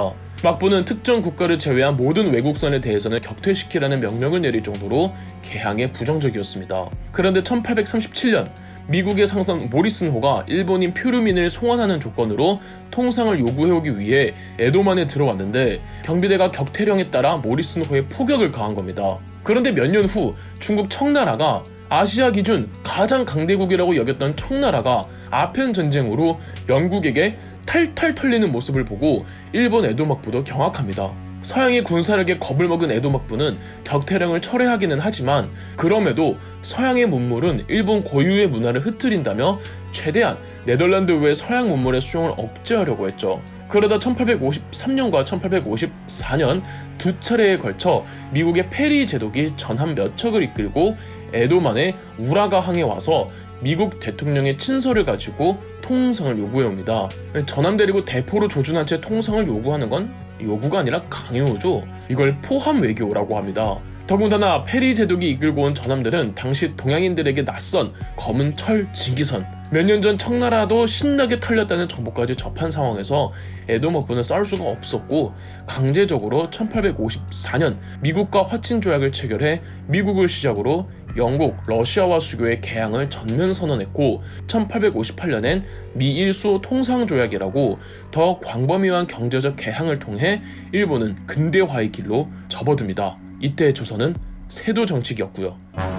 막부는 특정 국가를 제외한 모든 외국선에 대해서는 격퇴시키라는 명령을 내릴 정도로 개항에 부정적이었습니다. 그런데 1837년 미국의 상선 모리슨호가 일본인 표류민을 송환하는 조건으로 통상을 요구해오기 위해 에도만에 들어왔는데 경비대가 격퇴령에 따라 모리슨호에 포격을 가한 겁니다. 그런데 몇 년 후 중국 청나라가 아시아 기준 가장 강대국이라고 여겼던 청나라가 아편 전쟁으로 영국에게 탈탈 털리는 모습을 보고 일본 에도 막부도 경악합니다. 서양의 군사력에 겁을 먹은 에도 막부는 격퇴령을 철회하기는 하지만 그럼에도 서양의 문물은 일본 고유의 문화를 흐트린다며 최대한 네덜란드 외 서양 문물의 수용을 억제하려고 했죠. 그러다 1853년과 1854년 두 차례에 걸쳐 미국의 페리 제독이 전함 몇 척을 이끌고 에도만의 우라가항에 와서 미국 대통령의 친서를 가지고 통상을 요구해옵니다. 전함 데리고 대포로 조준한 채 통상을 요구하는 건 요구가 아니라 강요죠. 이걸 포함 외교라고 합니다. 더군다나 페리 제독이 이끌고 온 전함들은 당시 동양인들에게 낯선 검은 철 지기선, 몇 년 전 청나라도 신나게 털렸다는 정보까지 접한 상황에서 에도 막부는 싸울 수가 없었고 강제적으로 1854년 미국과 화친 조약을 체결해 미국을 시작으로 영국, 러시아와 수교의 개항을 전면 선언했고 1858년엔 미일수호 통상조약이라고 더 광범위한 경제적 개항을 통해 일본은 근대화의 길로 접어듭니다. 이때 조선은 세도 정치기였고요.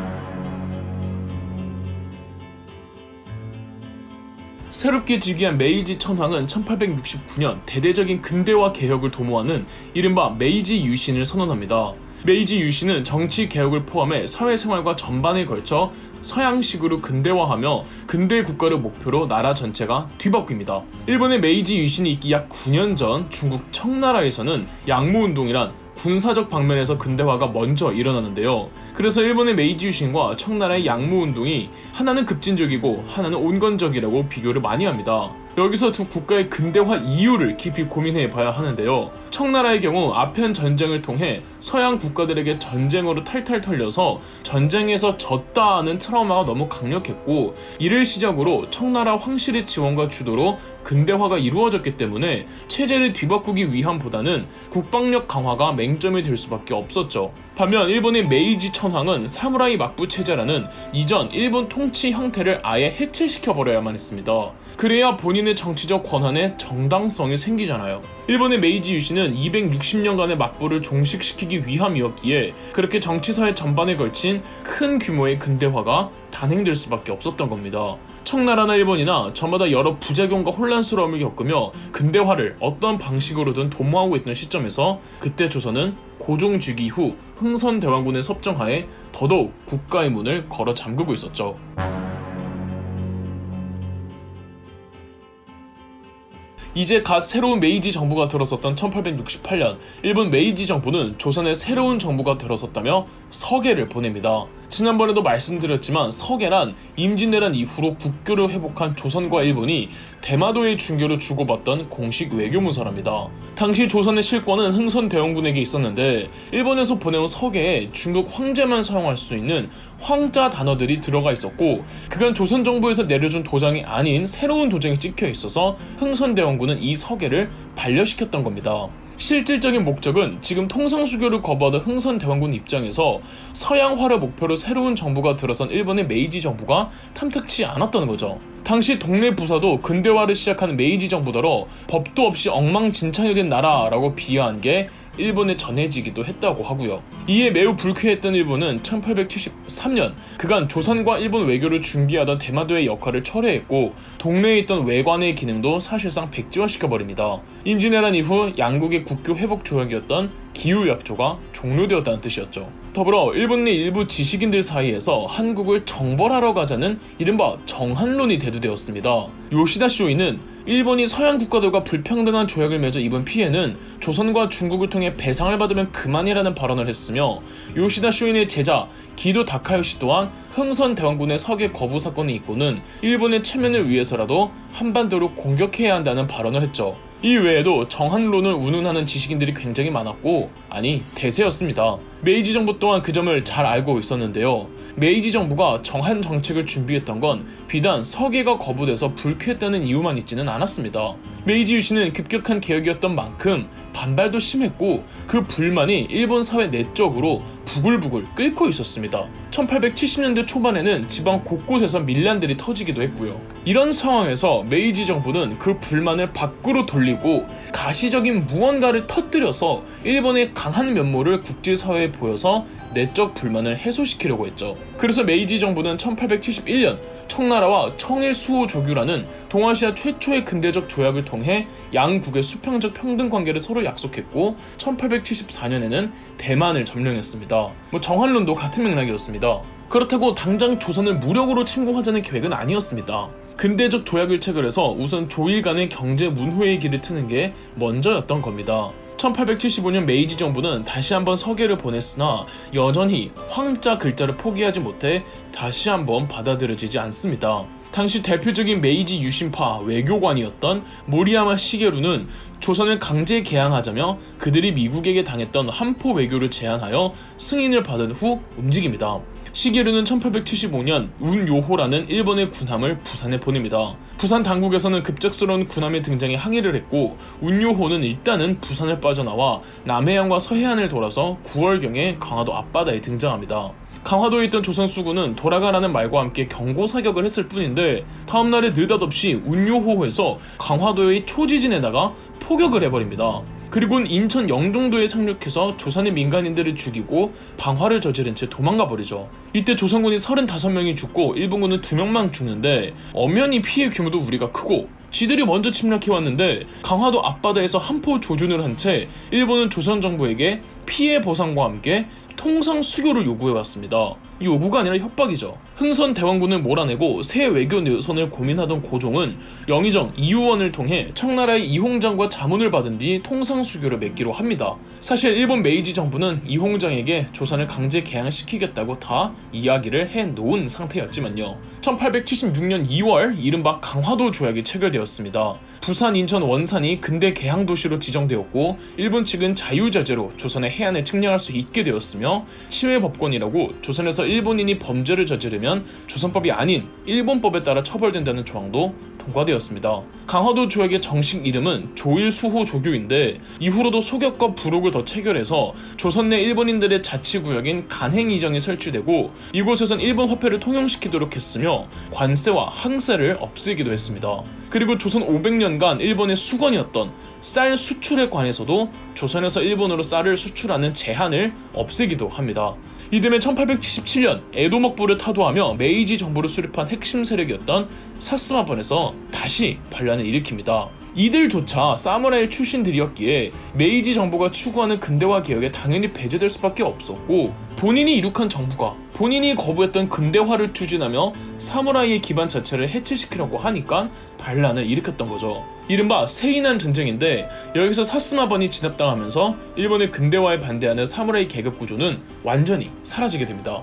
새롭게 즉위한 메이지 천황은 1869년 대대적인 근대화 개혁을 도모하는 이른바 메이지 유신을 선언합니다. 메이지 유신은 정치 개혁을 포함해 사회생활과 전반에 걸쳐 서양식으로 근대화하며 근대 국가를 목표로 나라 전체가 뒤바뀝니다. 일본의 메이지 유신이 있기 약 9년 전 중국 청나라에서는 양무운동이란 군사적 방면에서 근대화가 먼저 일어나는데요. 그래서 일본의 메이지 유신과 청나라의 양무운동이 하나는 급진적이고 하나는 온건적이라고 비교를 많이 합니다. 여기서 두 국가의 근대화 이유를 깊이 고민해 봐야 하는데요. 청나라의 경우 아편 전쟁을 통해 서양 국가들에게 전쟁으로 탈탈 털려서 전쟁에서 졌다는 트라우마가 너무 강력했고 이를 시작으로 청나라 황실의 지원과 주도로 근대화가 이루어졌기 때문에 체제를 뒤바꾸기 위함보다는 국방력 강화가 맹점이 될 수밖에 없었죠. 반면 일본의 메이지 천황은 사무라이 막부 체제라는 이전 일본 통치 형태를 아예 해체시켜버려야만 했습니다. 그래야 본인의 정치적 권한에 정당성이 생기잖아요. 일본의 메이지 유신은 260년간의 막부를 종식시키기 위함이었기에 그렇게 정치사회 전반에 걸친 큰 규모의 근대화가 단행될 수밖에 없었던 겁니다. 청나라나 일본이나 저마다 여러 부작용과 혼란스러움을 겪으며 근대화를 어떤 방식으로든 도모하고 있던 시점에서 그때 조선은 고종주기 후 흥선대원군의 섭정하에 더더욱 국가의 문을 걸어 잠그고 있었죠. 이제 갓 새로운 메이지 정부가 들어섰던 1868년 일본 메이지 정부는 조선에 새로운 정부가 들어섰다며 서계를 보냅니다. 지난번에도 말씀드렸지만 서계란 임진왜란 이후로 국교를 회복한 조선과 일본이 대마도의 중교를 주고받던 공식 외교문서랍니다. 당시 조선의 실권은 흥선대원군에게 있었는데 일본에서 보내온 서계에 중국 황제만 사용할 수 있는 황자 단어들이 들어가 있었고 그간 조선 정부에서 내려준 도장이 아닌 새로운 도장이 찍혀 있어서 흥선대원군은 이 서계를 반려시켰던 겁니다. 실질적인 목적은 지금 통상수교를 거부하던 흥선대원군 입장에서 서양화를 목표로 새로운 정부가 들어선 일본의 메이지 정부가 탐탁치 않았던 거죠. 당시 동네 부사도 근대화를 시작한 메이지 정부더러 법도 없이 엉망진창이 된 나라라고 비하한 게 일본에 전해지기도 했다고 하고요. 이에 매우 불쾌했던 일본은 1873년 그간 조선과 일본 외교를 중개하던 대마도의 역할을 철회했고 동네에 있던 외관의 기능도 사실상 백지화시켜버립니다. 임진왜란 이후 양국의 국교 회복 조약이었던 기후약조가 종료되었다는 뜻이었죠. 더불어 일본 내 일부 지식인들 사이에서 한국을 정벌하러 가자는 이른바 정한론이 대두되었습니다. 요시다 쇼이는 일본이 서양 국가들과 불평등한 조약을 맺어 입은 피해는 조선과 중국을 통해 배상을 받으면 그만이라는 발언을 했으며 요시다 쇼인의 제자 기도 다카요시 또한 흥선대원군의 서계 거부 사건이 있고는 일본의 체면을 위해서라도 한반도를 공격해야 한다는 발언을 했죠. 이 외에도 정한론을 운운하는 지식인들이 굉장히 많았고 아니 대세였습니다. 메이지 정부 또한 그 점을 잘 알고 있었는데요. 메이지 정부가 정한 정책을 준비했던 건 비단 서계가 거부돼서 불쾌했다는 이유만 있지는 않았습니다. 메이지 유신은 급격한 개혁이었던 만큼 반발도 심했고 그 불만이 일본 사회 내적으로 부글부글 끓고 있었습니다. 1870년대 초반에는 지방 곳곳에서 밀란들이 터지기도 했고요. 이런 상황에서 메이지 정부는 그 불만을 밖으로 돌리고 가시적인 무언가를 터뜨려서 일본의 강한 면모를 국제사회에 보여서 내적 불만을 해소시키려고 했죠. 그래서 메이지 정부는 1871년 청나라와 청일 수호 조규라는 동아시아 최초의 근대적 조약을 통해 양국의 수평적 평등 관계를 서로 약속했고 1874년에는 대만을 점령했습니다. 정한론도 같은 맥락이었습니다. 그렇다고 당장 조선을 무력으로 침공하자는 계획은 아니었습니다. 근대적 조약을 체결해서 우선 조일 간의 경제 문호의 길을 트는 게 먼저였던 겁니다. 1875년 메이지 정부는 다시 한번 서계를 보냈으나 여전히 황자 글자를 포기하지 못해 다시 한번 받아들여지지 않습니다. 당시 대표적인 메이지 유신파 외교관이었던 모리야마 시게루는 조선을 강제 개항하자며 그들이 미국에게 당했던 한포 외교를 제안하여 승인을 받은 후 움직입니다. 시게루는 1875년 운요호라는 일본의 군함을 부산에 보냅니다. 부산 당국에서는 급작스러운 군함의 등장에 항의를 했고 운요호는 일단은 부산을 빠져나와 남해안과 서해안을 돌아서 9월경에 강화도 앞바다에 등장합니다. 강화도에 있던 조선 수군은 돌아가라는 말과 함께 경고 사격을 했을 뿐인데 다음날에 느닷없이 운요호에서 강화도의 초지진에다가 포격을 해버립니다. 그리고는 인천 영종도에 상륙해서 조선의 민간인들을 죽이고 방화를 저지른 채 도망가 버리죠. 이때 조선군이 35명이 죽고 일본군은 2명만 죽는데 엄연히 피해 규모도 우리가 크고 지들이 먼저 침략해왔는데 강화도 앞바다에서 한포 조준을 한 채 일본은 조선 정부에게 피해 보상과 함께 통상 수교를 요구해왔습니다. 이 요구가 아니라 협박이죠. 흥선 대원군을 몰아내고 새 외교 노선을 고민하던 고종은 영의정 이우원을 통해 청나라의 이홍장과 자문을 받은 뒤 통상 수교를 맺기로 합니다. 사실 일본 메이지 정부는 이홍장에게 조선을 강제 개항시키겠다고 다 이야기를 해놓은 상태였지만요. 1876년 2월 이른바 강화도 조약이 체결되었습니다. 부산, 인천, 원산이 근대 개항 도시로 지정되었고 일본 측은 자유자재로 조선의 해안을 측량할 수 있게 되었으며 치외법권이라고 조선에서 일본인이 범죄를 저지르면 조선법이 아닌 일본법에 따라 처벌된다는 조항도 통과되었습니다. 강화도 조약의 정식 이름은 조일수호 조규인데 이후로도 소격과 부록을 더 체결해서 조선 내 일본인들의 자치구역인 간행이정이 설치되고 이곳에선 일본 화폐를 통용시키도록 했으며 관세와 항세를 없애기도 했습니다. 그리고 조선 500년간 일본의 수건이었던 쌀 수출에 관해서도 조선에서 일본으로 쌀을 수출하는 제한을 없애기도 합니다. 이듬해 1877년 에도 먹부를 타도하며 메이지 정부를 수립한 핵심 세력이었던 사스마번에서 다시 반란을 일으킵니다. 이들조차 사무라이 출신들이었기에 메이지 정부가 추구하는 근대화 개혁에 당연히 배제될 수밖에 없었고 본인이 이룩한 정부가 본인이 거부했던 근대화를 추진하며 사무라이의 기반 자체를 해체시키려고 하니까 반란을 일으켰던 거죠. 이른바 세이난 전쟁인데 여기서 사스마번이 진압당하면서 일본의 근대화에 반대하는 사무라이 계급 구조는 완전히 사라지게 됩니다.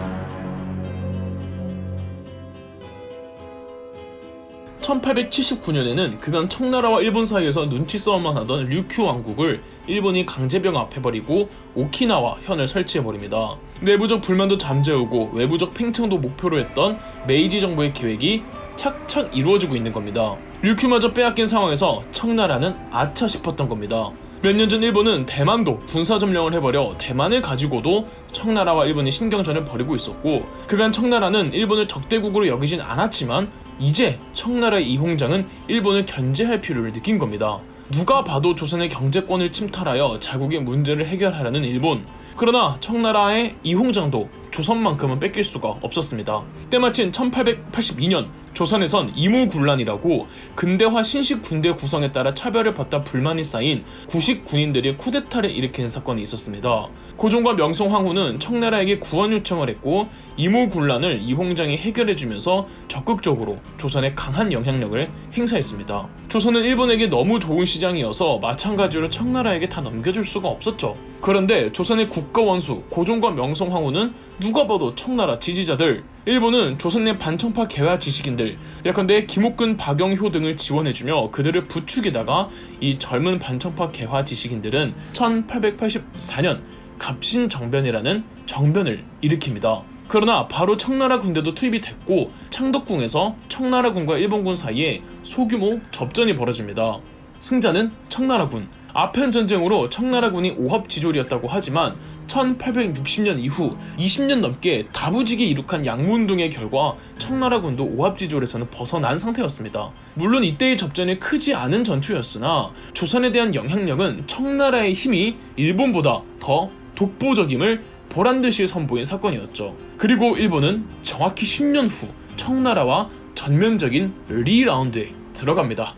1879년에는 그간 청나라와 일본 사이에서 눈치 싸움만 하던 류큐 왕국을 일본이 강제 병합해버리고 오키나와 현을 설치해버립니다. 내부적 불만도 잠재우고 외부적 팽창도 목표로 했던 메이지 정부의 계획이 착착 이루어지고 있는 겁니다. 류큐마저 빼앗긴 상황에서 청나라는 아차 싶었던 겁니다. 몇 년 전 일본은 대만도 군사 점령을 해버려 대만을 가지고도 청나라와 일본이 신경전을 벌이고 있었고 그간 청나라는 일본을 적대국으로 여기진 않았지만 이제 청나라의 이홍장은 일본을 견제할 필요를 느낀 겁니다. 누가 봐도 조선의 경제권을 침탈하여 자국의 문제를 해결하려는 일본. 그러나 청나라의 이홍장도 조선만큼은 뺏길 수가 없었습니다. 때마침 1882년 조선에선 이모군란이라고 근대화 신식 군대 구성에 따라 차별을 받다 불만이 쌓인 구식 군인들이 쿠데타를 일으키는 사건이 있었습니다. 고종과 명성황후는 청나라에게 구원 요청을 했고 이모군란을 이홍장이 해결해주면서 적극적으로 조선에 강한 영향력을 행사했습니다. 조선은 일본에게 너무 좋은 시장이어서 마찬가지로 청나라에게 다 넘겨줄 수가 없었죠. 그런데 조선의 국가원수 고종과 명성황후는 누가 봐도 청나라 지지자들, 일본은 조선 내 반청파 개화 지식인들, 예컨대 김옥근, 박영효 등을 지원해주며 그들을 부추기다가 이 젊은 반청파 개화 지식인들은 1884년 갑신정변이라는 정변을 일으킵니다. 그러나 바로 청나라 군대도 투입이 됐고 창덕궁에서 청나라군과 일본군 사이에 소규모 접전이 벌어집니다. 승자는 청나라군. 아편전쟁으로 청나라군이 오합지졸이었다고 하지만 1860년 이후 20년 넘게 다부지게 이룩한 양무운동의 결과 청나라군도 오합지졸에서는 벗어난 상태였습니다. 물론 이때의 접전이 크지 않은 전투였으나 조선에 대한 영향력은 청나라의 힘이 일본보다 더 독보적임을 보란듯이 선보인 사건이었죠. 그리고 일본은 정확히 10년 후 청나라와 전면적인 리라운드에 들어갑니다.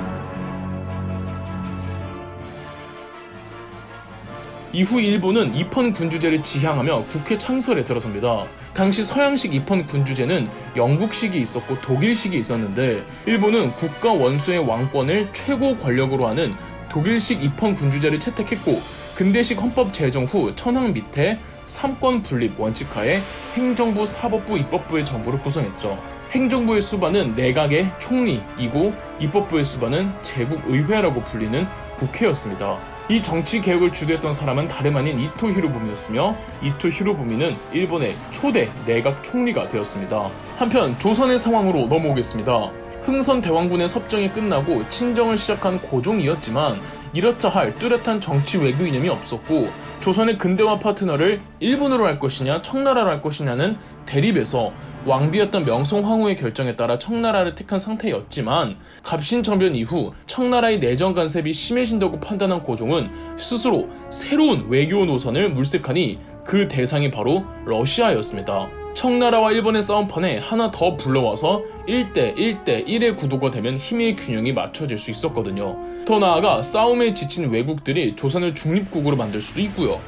이후 일본은 입헌 군주제를 지향하며 국회 창설에 들어섭니다. 당시 서양식 입헌 군주제는 영국식이 있었고 독일식이 있었는데 일본은 국가 원수의 왕권을 최고 권력으로 하는 독일식 입헌 군주제를 채택했고 근대식 헌법 제정 후 천황 밑에 삼권 분립 원칙하에 행정부, 사법부, 입법부의 정부를 구성했죠. 행정부의 수반은 내각의 총리이고 입법부의 수반은 제국의회라고 불리는 국회였습니다. 이 정치 개혁을 주도했던 사람은 다름 아닌 이토 히로부미였으며 이토 히로부미는 일본의 초대 내각 총리가 되었습니다. 한편 조선의 상황으로 넘어오겠습니다. 흥선 대왕군의 섭정이 끝나고 친정을 시작한 고종이었지만 이렇다 할 뚜렷한 정치 외교 이념이 없었고 조선의 근대화 파트너를 일본으로 할 것이냐 청나라로 할 것이냐는 대립에서 왕비였던 명성황후의 결정에 따라 청나라를 택한 상태였지만 갑신정변 이후 청나라의 내정 간섭이 심해진다고 판단한 고종은 스스로 새로운 외교 노선을 물색하니 그 대상이 바로 러시아였습니다. 청나라와 일본의 싸움판에 하나 더 불러와서 1대 1대 1의 구도가 되면 힘의 균형이 맞춰질 수 있었거든요. 더 나아가 싸움에 지친 외국들이 조선을 중립국으로 만들 수도 있고요.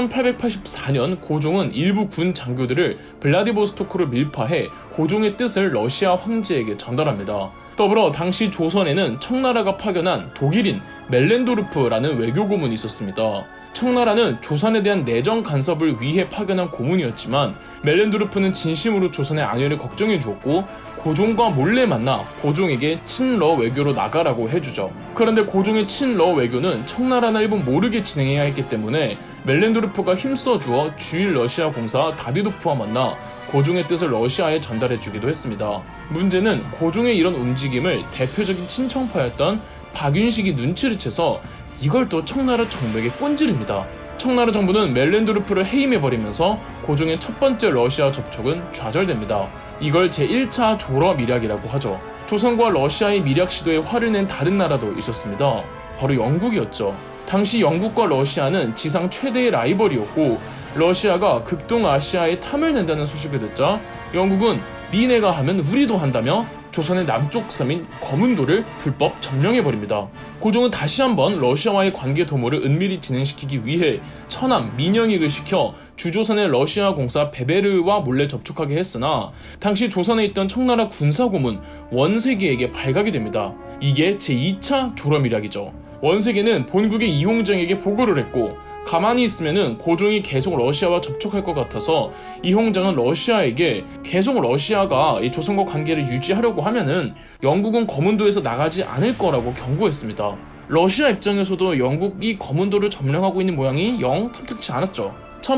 1884년 고종은 일부 군 장교들을 블라디보스토크로 밀파해 고종의 뜻을 러시아 황제에게 전달합니다. 더불어 당시 조선에는 청나라가 파견한 독일인 멜렌도르프라는 외교 고문이 있었습니다. 청나라는 조선에 대한 내정 간섭을 위해 파견한 고문이었지만 멜렌도르프는 진심으로 조선의 안위를 걱정해 주었고 고종과 몰래 만나 고종에게 친러 외교로 나가라고 해주죠. 그런데 고종의 친러 외교는 청나라나 일본 모르게 진행해야 했기 때문에 멜렌도르프가 힘써주어 주일 러시아 공사 다비도프와 만나 고종의 뜻을 러시아에 전달해주기도 했습니다. 문제는 고종의 이런 움직임을 대표적인 친청파였던 박윤식이 눈치를 채서 이걸 또 청나라 정부에게 꼰지릅니다. 청나라 정부는 멜렌도르프를 해임해버리면서 고종의 첫 번째 러시아 접촉은 좌절됩니다. 이걸 제1차 조러 밀약이라고 하죠. 조선과 러시아의 밀약 시도에 화를 낸 다른 나라도 있었습니다. 바로 영국이었죠. 당시 영국과 러시아는 지상 최대의 라이벌이었고 러시아가 극동아시아에 탐을 낸다는 소식을 듣자 영국은 니네가 하면 우리도 한다며 조선의 남쪽 섬인 거문도를 불법 점령해버립니다. 고종은 다시 한번 러시아와의 관계 도모를 은밀히 진행시키기 위해 처남 민영익을 시켜 주조선의 러시아 공사 베베르와 몰래 접촉하게 했으나 당시 조선에 있던 청나라 군사고문 원세계에게 발각이 됩니다. 이게 제2차 조러밀약이죠. 원세계는 본국의 이홍정에게 보고를 했고 가만히 있으면은 고종이 계속 러시아와 접촉할 것 같아서 이홍장은 러시아에게 계속 러시아가 이 조선과 관계를 유지하려고 하면은 영국은 거문도에서 나가지 않을 거라고 경고했습니다. 러시아 입장에서도 영국이 거문도를 점령하고 있는 모양이 영 탐탁치 않았죠.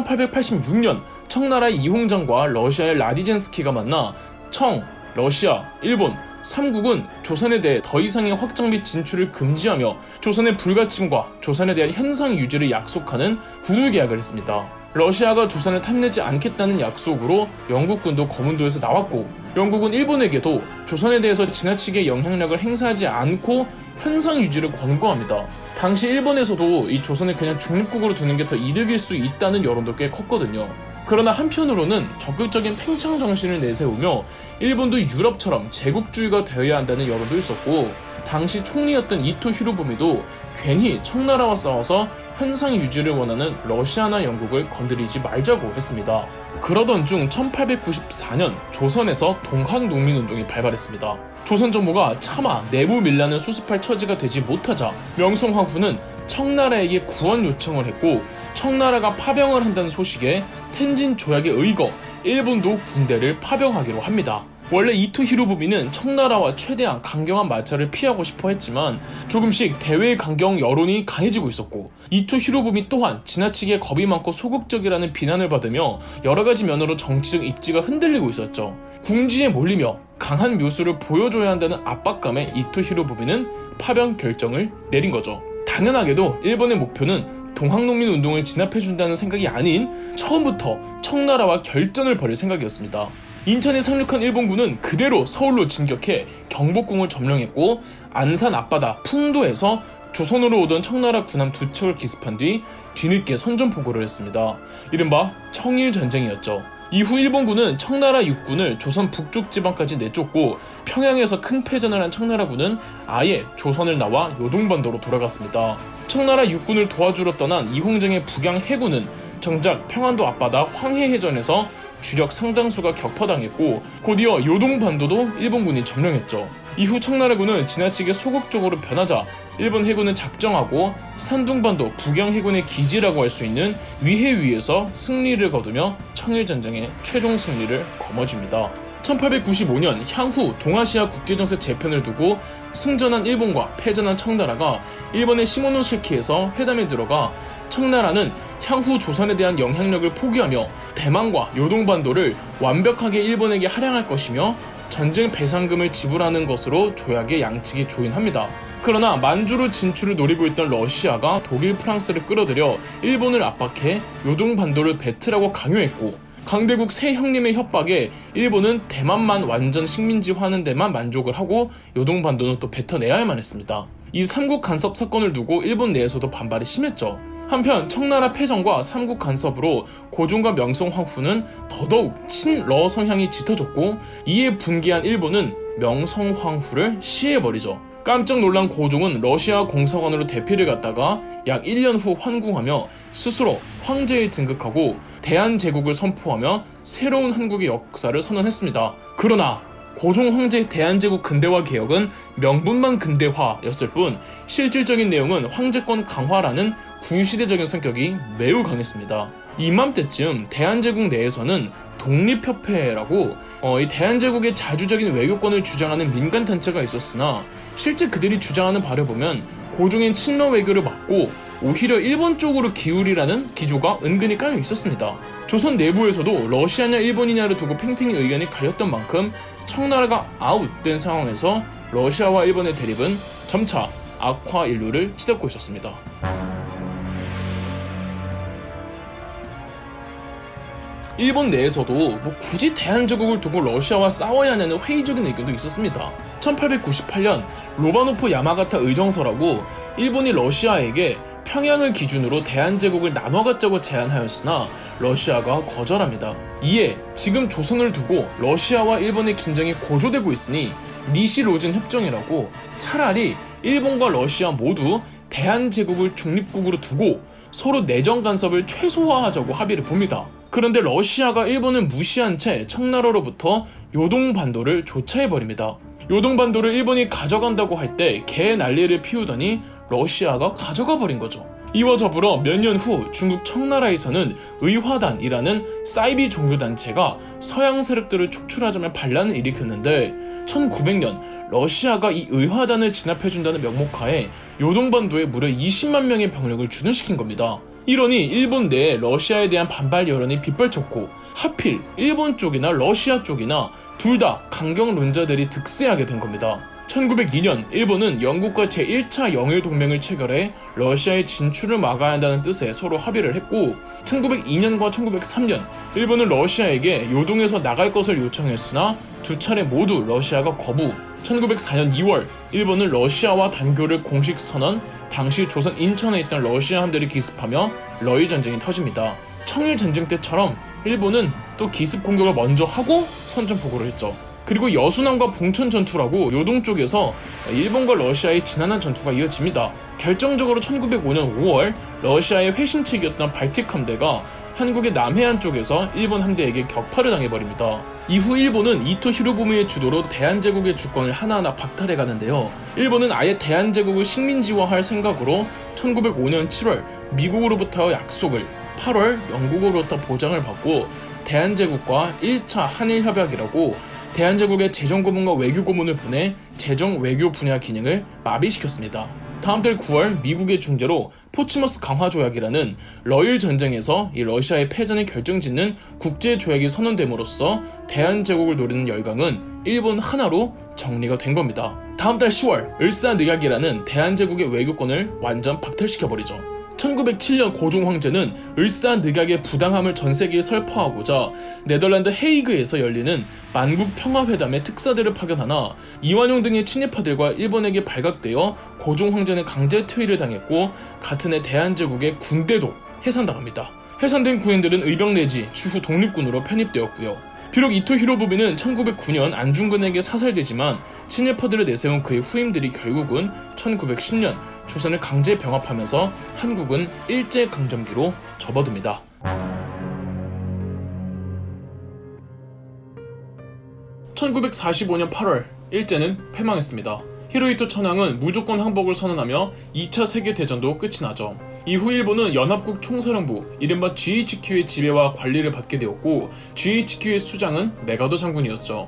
1886년 청나라의 이홍장과 러시아의 라디젠스키가 만나 청, 러시아, 일본 3국은 조선에 대해 더 이상의 확장 및 진출을 금지하며 조선의 불가침과 조선에 대한 현상 유지를 약속하는 구두계약을 했습니다. 러시아가 조선을 탐내지 않겠다는 약속으로 영국군도 거문도에서 나왔고 영국은 일본에게도 조선에 대해서 지나치게 영향력을 행사하지 않고 현상 유지를 권고합니다. 당시 일본에서도 이 조선을 그냥 중립국으로 두는 게 더 이득일 수 있다는 여론도 꽤 컸거든요. 그러나 한편으로는 적극적인 팽창 정신을 내세우며 일본도 유럽처럼 제국주의가 되어야 한다는 여론도 있었고 당시 총리였던 이토 히로부미도 괜히 청나라와 싸워서 현상 유지를 원하는 러시아나 영국을 건드리지 말자고 했습니다. 그러던 중 1894년 조선에서 동학농민운동이 발발했습니다. 조선 정부가 차마 내부 밀란을 수습할 처지가 되지 못하자 명성황후는 청나라에게 구원 요청을 했고 청나라가 파병을 한다는 소식에 텐진 조약에 의거 일본도 군대를 파병하기로 합니다. 원래 이토 히로부미는 청나라와 최대한 강경한 마찰을 피하고 싶어 했지만 조금씩 대외 강경 여론이 강해지고 있었고, 이토 히로부미 또한 지나치게 겁이 많고 소극적이라는 비난을 받으며 여러가지 면으로 정치적 입지가 흔들리고 있었죠. 궁지에 몰리며 강한 묘수를 보여줘야 한다는 압박감에 이토 히로부미는 파병 결정을 내린 거죠. 당연하게도 일본의 목표는 동학농민 운동을 진압해준다는 생각이 아닌 처음부터 청나라와 결전을 벌일 생각이었습니다. 인천에 상륙한 일본군은 그대로 서울로 진격해 경복궁을 점령했고, 안산 앞바다 풍도에서 조선으로 오던 청나라 군함 2척을 기습한 뒤 뒤늦게 선전포고를 했습니다. 이른바 청일전쟁이었죠. 이후 일본군은 청나라 육군을 조선 북쪽 지방까지 내쫓고, 평양에서 큰 패전을 한 청나라군은 아예 조선을 나와 요동반도로 돌아갔습니다. 청나라 육군을 도와주러 떠난 이홍정의 북양 해군은 정작 평안도 앞바다 황해해전에서 주력 상당수가 격파당했고, 곧이어 요동반도도 일본군이 점령했죠. 이후 청나라군은 지나치게 소극적으로 변하자 일본 해군은 작정하고 산둥반도 북양 해군의 기지라고 할 수 있는 위해위에서 승리를 거두며 청일전쟁의 최종 승리를 거머쥡니다. 1895년 향후 동아시아 국제정세 재편을 두고 승전한 일본과 패전한 청나라가 일본의 시모노세키에서 회담에 들어가, 청나라는 향후 조선에 대한 영향력을 포기하며 대만과 요동반도를 완벽하게 일본에게 할양할 것이며 전쟁 배상금을 지불하는 것으로 조약의 양측이 조인합니다. 그러나 만주로 진출을 노리고 있던 러시아가 독일, 프랑스를 끌어들여 일본을 압박해 요동반도를 뱉으라고 강요했고, 강대국 세 형님의 협박에 일본은 대만만 완전 식민지화하는 데만 만족을 하고 요동반도는 또 뱉어내야만 했습니다. 이 삼국 간섭 사건을 두고 일본 내에서도 반발이 심했죠. 한편 청나라 패전과 삼국 간섭으로 고종과 명성 황후는 더더욱 친러 성향이 짙어졌고, 이에 분개한 일본은 명성 황후를 시해버리죠. 깜짝 놀란 고종은 러시아 공사관으로 대피를 갔다가 약 1년 후 환궁하며 스스로 황제에 등극하고 대한제국을 선포하며 새로운 한국의 역사를 선언했습니다. 그러나 고종 황제의 대한제국 근대화 개혁은 명분만 근대화였을 뿐 실질적인 내용은 황제권 강화라는 구시대적인 성격이 매우 강했습니다. 이맘때쯤 대한제국 내에서는 독립협회라고 이 대한제국의 자주적인 외교권을 주장하는 민간단체가 있었으나, 실제 그들이 주장하는 바를 보면 고종의 친러 외교를 막고 오히려 일본 쪽으로 기울이라는 기조가 은근히 깔려 있었습니다. 조선 내부에서도 러시아냐 일본이냐를 두고 팽팽히 의견이 갈렸던 만큼 청나라가 아웃된 상황에서 러시아와 일본의 대립은 점차 악화일로를 치닫고 있었습니다. 일본 내에서도 굳이 대한제국을 두고 러시아와 싸워야 하냐는 회의적인 의견도 있었습니다. 1898년 로바노프 야마가타 의정서라고 일본이 러시아에게 평양을 기준으로 대한제국을 나눠 갖자고 제안하였으나 러시아가 거절합니다. 이에 지금 조선을 두고 러시아와 일본의 긴장이 고조되고 있으니 니시로진 협정이라고 차라리 일본과 러시아 모두 대한제국을 중립국으로 두고 서로 내정 간섭을 최소화하자고 합의를 봅니다. 그런데 러시아가 일본을 무시한 채 청나라로부터 요동반도를 조차해버립니다. 요동반도를 일본이 가져간다고 할 때 개 난리를 피우더니 러시아가 가져가 버린 거죠. 이와 더불어 몇 년 후 중국 청나라에서는 의화단이라는 사이비 종교단체가 서양 세력들을 축출하자며 반란을 일으켰는데, 1900년 러시아가 이 의화단을 진압해준다는 명목하에 요동반도에 무려 20만 명의 병력을 주둔시킨 겁니다. 이러니 일본 내에 러시아에 대한 반발 여론이 빗발쳤고, 하필 일본 쪽이나 러시아 쪽이나 둘 다 강경론자들이 득세하게 된 겁니다. 1902년 일본은 영국과 제1차 영일동맹을 체결해 러시아의 진출을 막아야 한다는 뜻에 서로 합의를 했고, 1902년과 1903년 일본은 러시아에게 요동에서 나갈 것을 요청했으나 두 차례 모두 러시아가 거부. 1904년 2월 일본은 러시아와 단교를 공식 선언, 당시 조선 인천에 있던 러시아 함대를 기습하며 러일 전쟁이 터집니다. 청일 전쟁 때처럼 일본은 또 기습 공격을 먼저 하고 선전포고를 했죠. 그리고 여순함과 봉천 전투라고 요동 쪽에서 일본과 러시아의 지난한 전투가 이어집니다. 결정적으로 1905년 5월 러시아의 회신책이었던 발틱 함대가 한국의 남해안 쪽에서 일본 함대에게 격파를 당해버립니다. 이후 일본은 이토 히로부미의 주도로 대한제국의 주권을 하나하나 박탈해 가는데요. 일본은 아예 대한제국을 식민지화할 생각으로 1905년 7월 미국으로부터 약속을, 8월 영국으로부터 보장을 받고 대한제국과 1차 한일협약이라고 대한제국의 재정고문과 외교고문을 보내 재정 외교 분야 기능을 마비시켰습니다. 다음 달 9월 미국의 중재로 포츠머스 강화조약이라는 러일 전쟁에서 이 러시아의 패전을 결정짓는 국제조약이 선언됨으로써 대한제국을 노리는 열강은 일본 하나로 정리가 된 겁니다. 다음 달 10월 을사늑약이라는 대한제국의 외교권을 완전 박탈시켜버리죠. 1907년 고종 황제는 을사늑약의 부당함을 전 세계에 설파하고자 네덜란드 헤이그에서 열리는 만국 평화회담에 특사들을 파견하나 이완용 등의 친일파들과 일본에게 발각되어 고종 황제는 강제 퇴위를 당했고 같은 해 대한제국의 군대도 해산당합니다. 해산된 군인들은 의병 내지 추후 독립군으로 편입되었고요. 비록 이토 히로부미는 1909년 안중근에게 사살되지만 친일파들을 내세운 그의 후임들이 결국은 1910년 조선을 강제 병합하면서 한국은 일제강점기로 접어듭니다. (1945년 8월) 일제는 패망했습니다. 히로히토 천황은 무조건 항복을 선언하며 2차 세계대전도 끝이 나죠. 이후 일본은 연합국 총사령부, 이른바 GHQ의 지배와 관리를 받게 되었고 GHQ의 수장은 메가도 장군이었죠.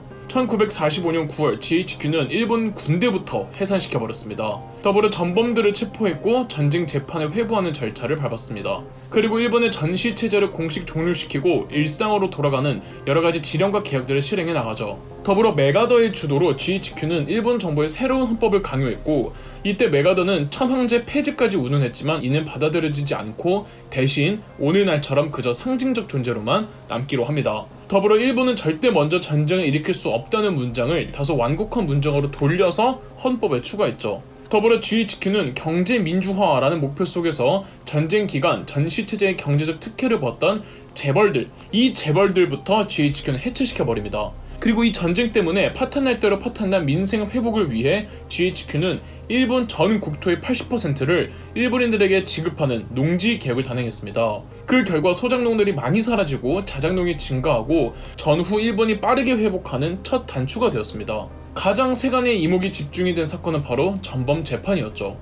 1945년 9월 GHQ는 일본 군대부터 해산시켜버렸습니다. 더불어 전범들을 체포했고 전쟁 재판을 회부하는 절차를 밟았습니다. 그리고 일본의 전시체제를 공식 종료시키고 일상으로 돌아가는 여러가지 지령과 개혁들을 실행해 나가죠. 더불어 메가더의 주도로 GHQ는 일본 정부의 새로운 헌법을 강요했고 이때 메가더는 천황제 폐지까지 운운했지만 이는 받아들여지지 않고 대신 오늘날처럼 그저 상징적 존재로만 남기로 합니다. 더불어 일본은 절대 먼저 전쟁을 일으킬 수 없다는 문장을 다소 완곡한 문장으로 돌려서 헌법에 추가했죠. 더불어 GHQ는 경제민주화라는 목표 속에서 전쟁 기간 전시체제의 경제적 특혜를 봤던 재벌들, 이 재벌들부터 GHQ는 해체시켜버립니다. 그리고 이 전쟁 때문에 파탄날 대로 파탄난 민생 회복을 위해 GHQ는 일본 전 국토의 80%를 일본인들에게 지급하는 농지 개혁을 단행했습니다. 그 결과 소작농들이 많이 사라지고 자작농이 증가하고 전후 일본이 빠르게 회복하는 첫 단추가 되었습니다. 가장 세간의 이목이 집중이 된 사건은 바로 전범 재판이었죠.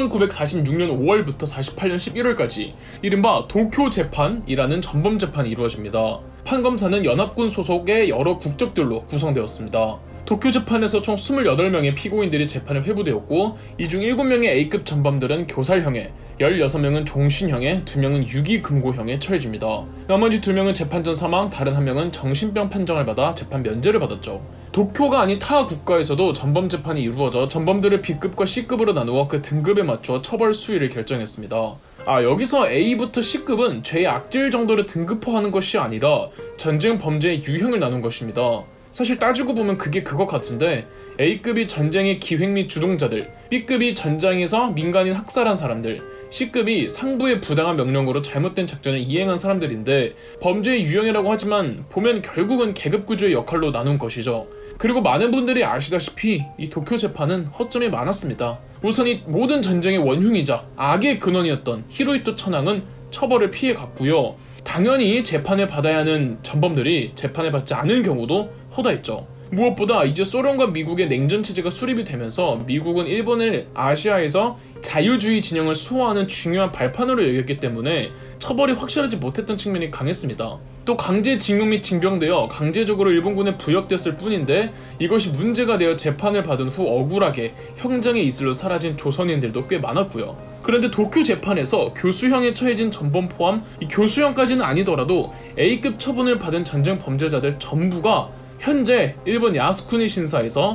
1946년 5월부터 48년 11월까지 이른바 도쿄 재판이라는 전범 재판이 이루어집니다. 판검사는 연합군 소속의 여러 국적들로 구성되었습니다. 도쿄 재판에서 총 28명의 피고인들이 재판에 회부되었고 이 중 7명의 A급 전범들은 교살형에, 16명은 종신형에, 2명은 유기금고형에 처해집니다. 나머지 2명은 재판 전 사망, 다른 1명은 정신병 판정을 받아 재판 면제를 받았죠. 도쿄가 아닌 타 국가에서도 전범 재판이 이루어져 전범들을 B급과 C급으로 나누어 그 등급에 맞추어 처벌 수위를 결정했습니다. 여기서 A부터 C급은 죄의 악질 정도를 등급화하는 것이 아니라 전쟁 범죄의 유형을 나눈 것입니다. 사실 따지고 보면 그게 그것 같은데 A급이 전쟁의 기획 및 주동자들, B급이 전장에서 민간인 학살한 사람들, C급이 상부의 부당한 명령으로 잘못된 작전을 이행한 사람들인데 범죄의 유형이라고 하지만 보면 결국은 계급구조의 역할로 나눈 것이죠. 그리고 많은 분들이 아시다시피 이 도쿄 재판은 허점이 많았습니다. 우선 이 모든 전쟁의 원흉이자 악의 근원이었던 히로히토 천황은 처벌을 피해갔고요. 당연히 재판을 받아야 하는 전범들이 재판을 받지 않은 경우도 허다했죠. 무엇보다 이제 소련과 미국의 냉전체제가 수립이 되면서 미국은 일본을 아시아에서 자유주의 진영을 수호하는 중요한 발판으로 여겼기 때문에 처벌이 확실하지 못했던 측면이 강했습니다. 또 강제징용 및 징병되어 강제적으로 일본군에 부역됐을 뿐인데 이것이 문제가 되어 재판을 받은 후 억울하게 형장의 이슬로 사라진 조선인들도 꽤 많았고요. 그런데 도쿄 재판에서 교수형에 처해진 전범 포함 이 교수형까지는 아니더라도 A급 처분을 받은 전쟁 범죄자들 전부가 현재 일본 야스쿠니 신사에서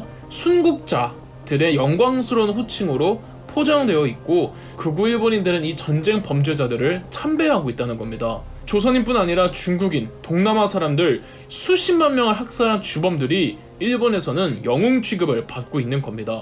순국자들의 영광스러운 호칭으로 포장되어 있고 극우 일본인들은 이 전쟁 범죄자들을 참배하고 있다는 겁니다. 조선인뿐 아니라 중국인, 동남아 사람들 수십만 명을 학살한 주범들이 일본에서는 영웅 취급을 받고 있는 겁니다.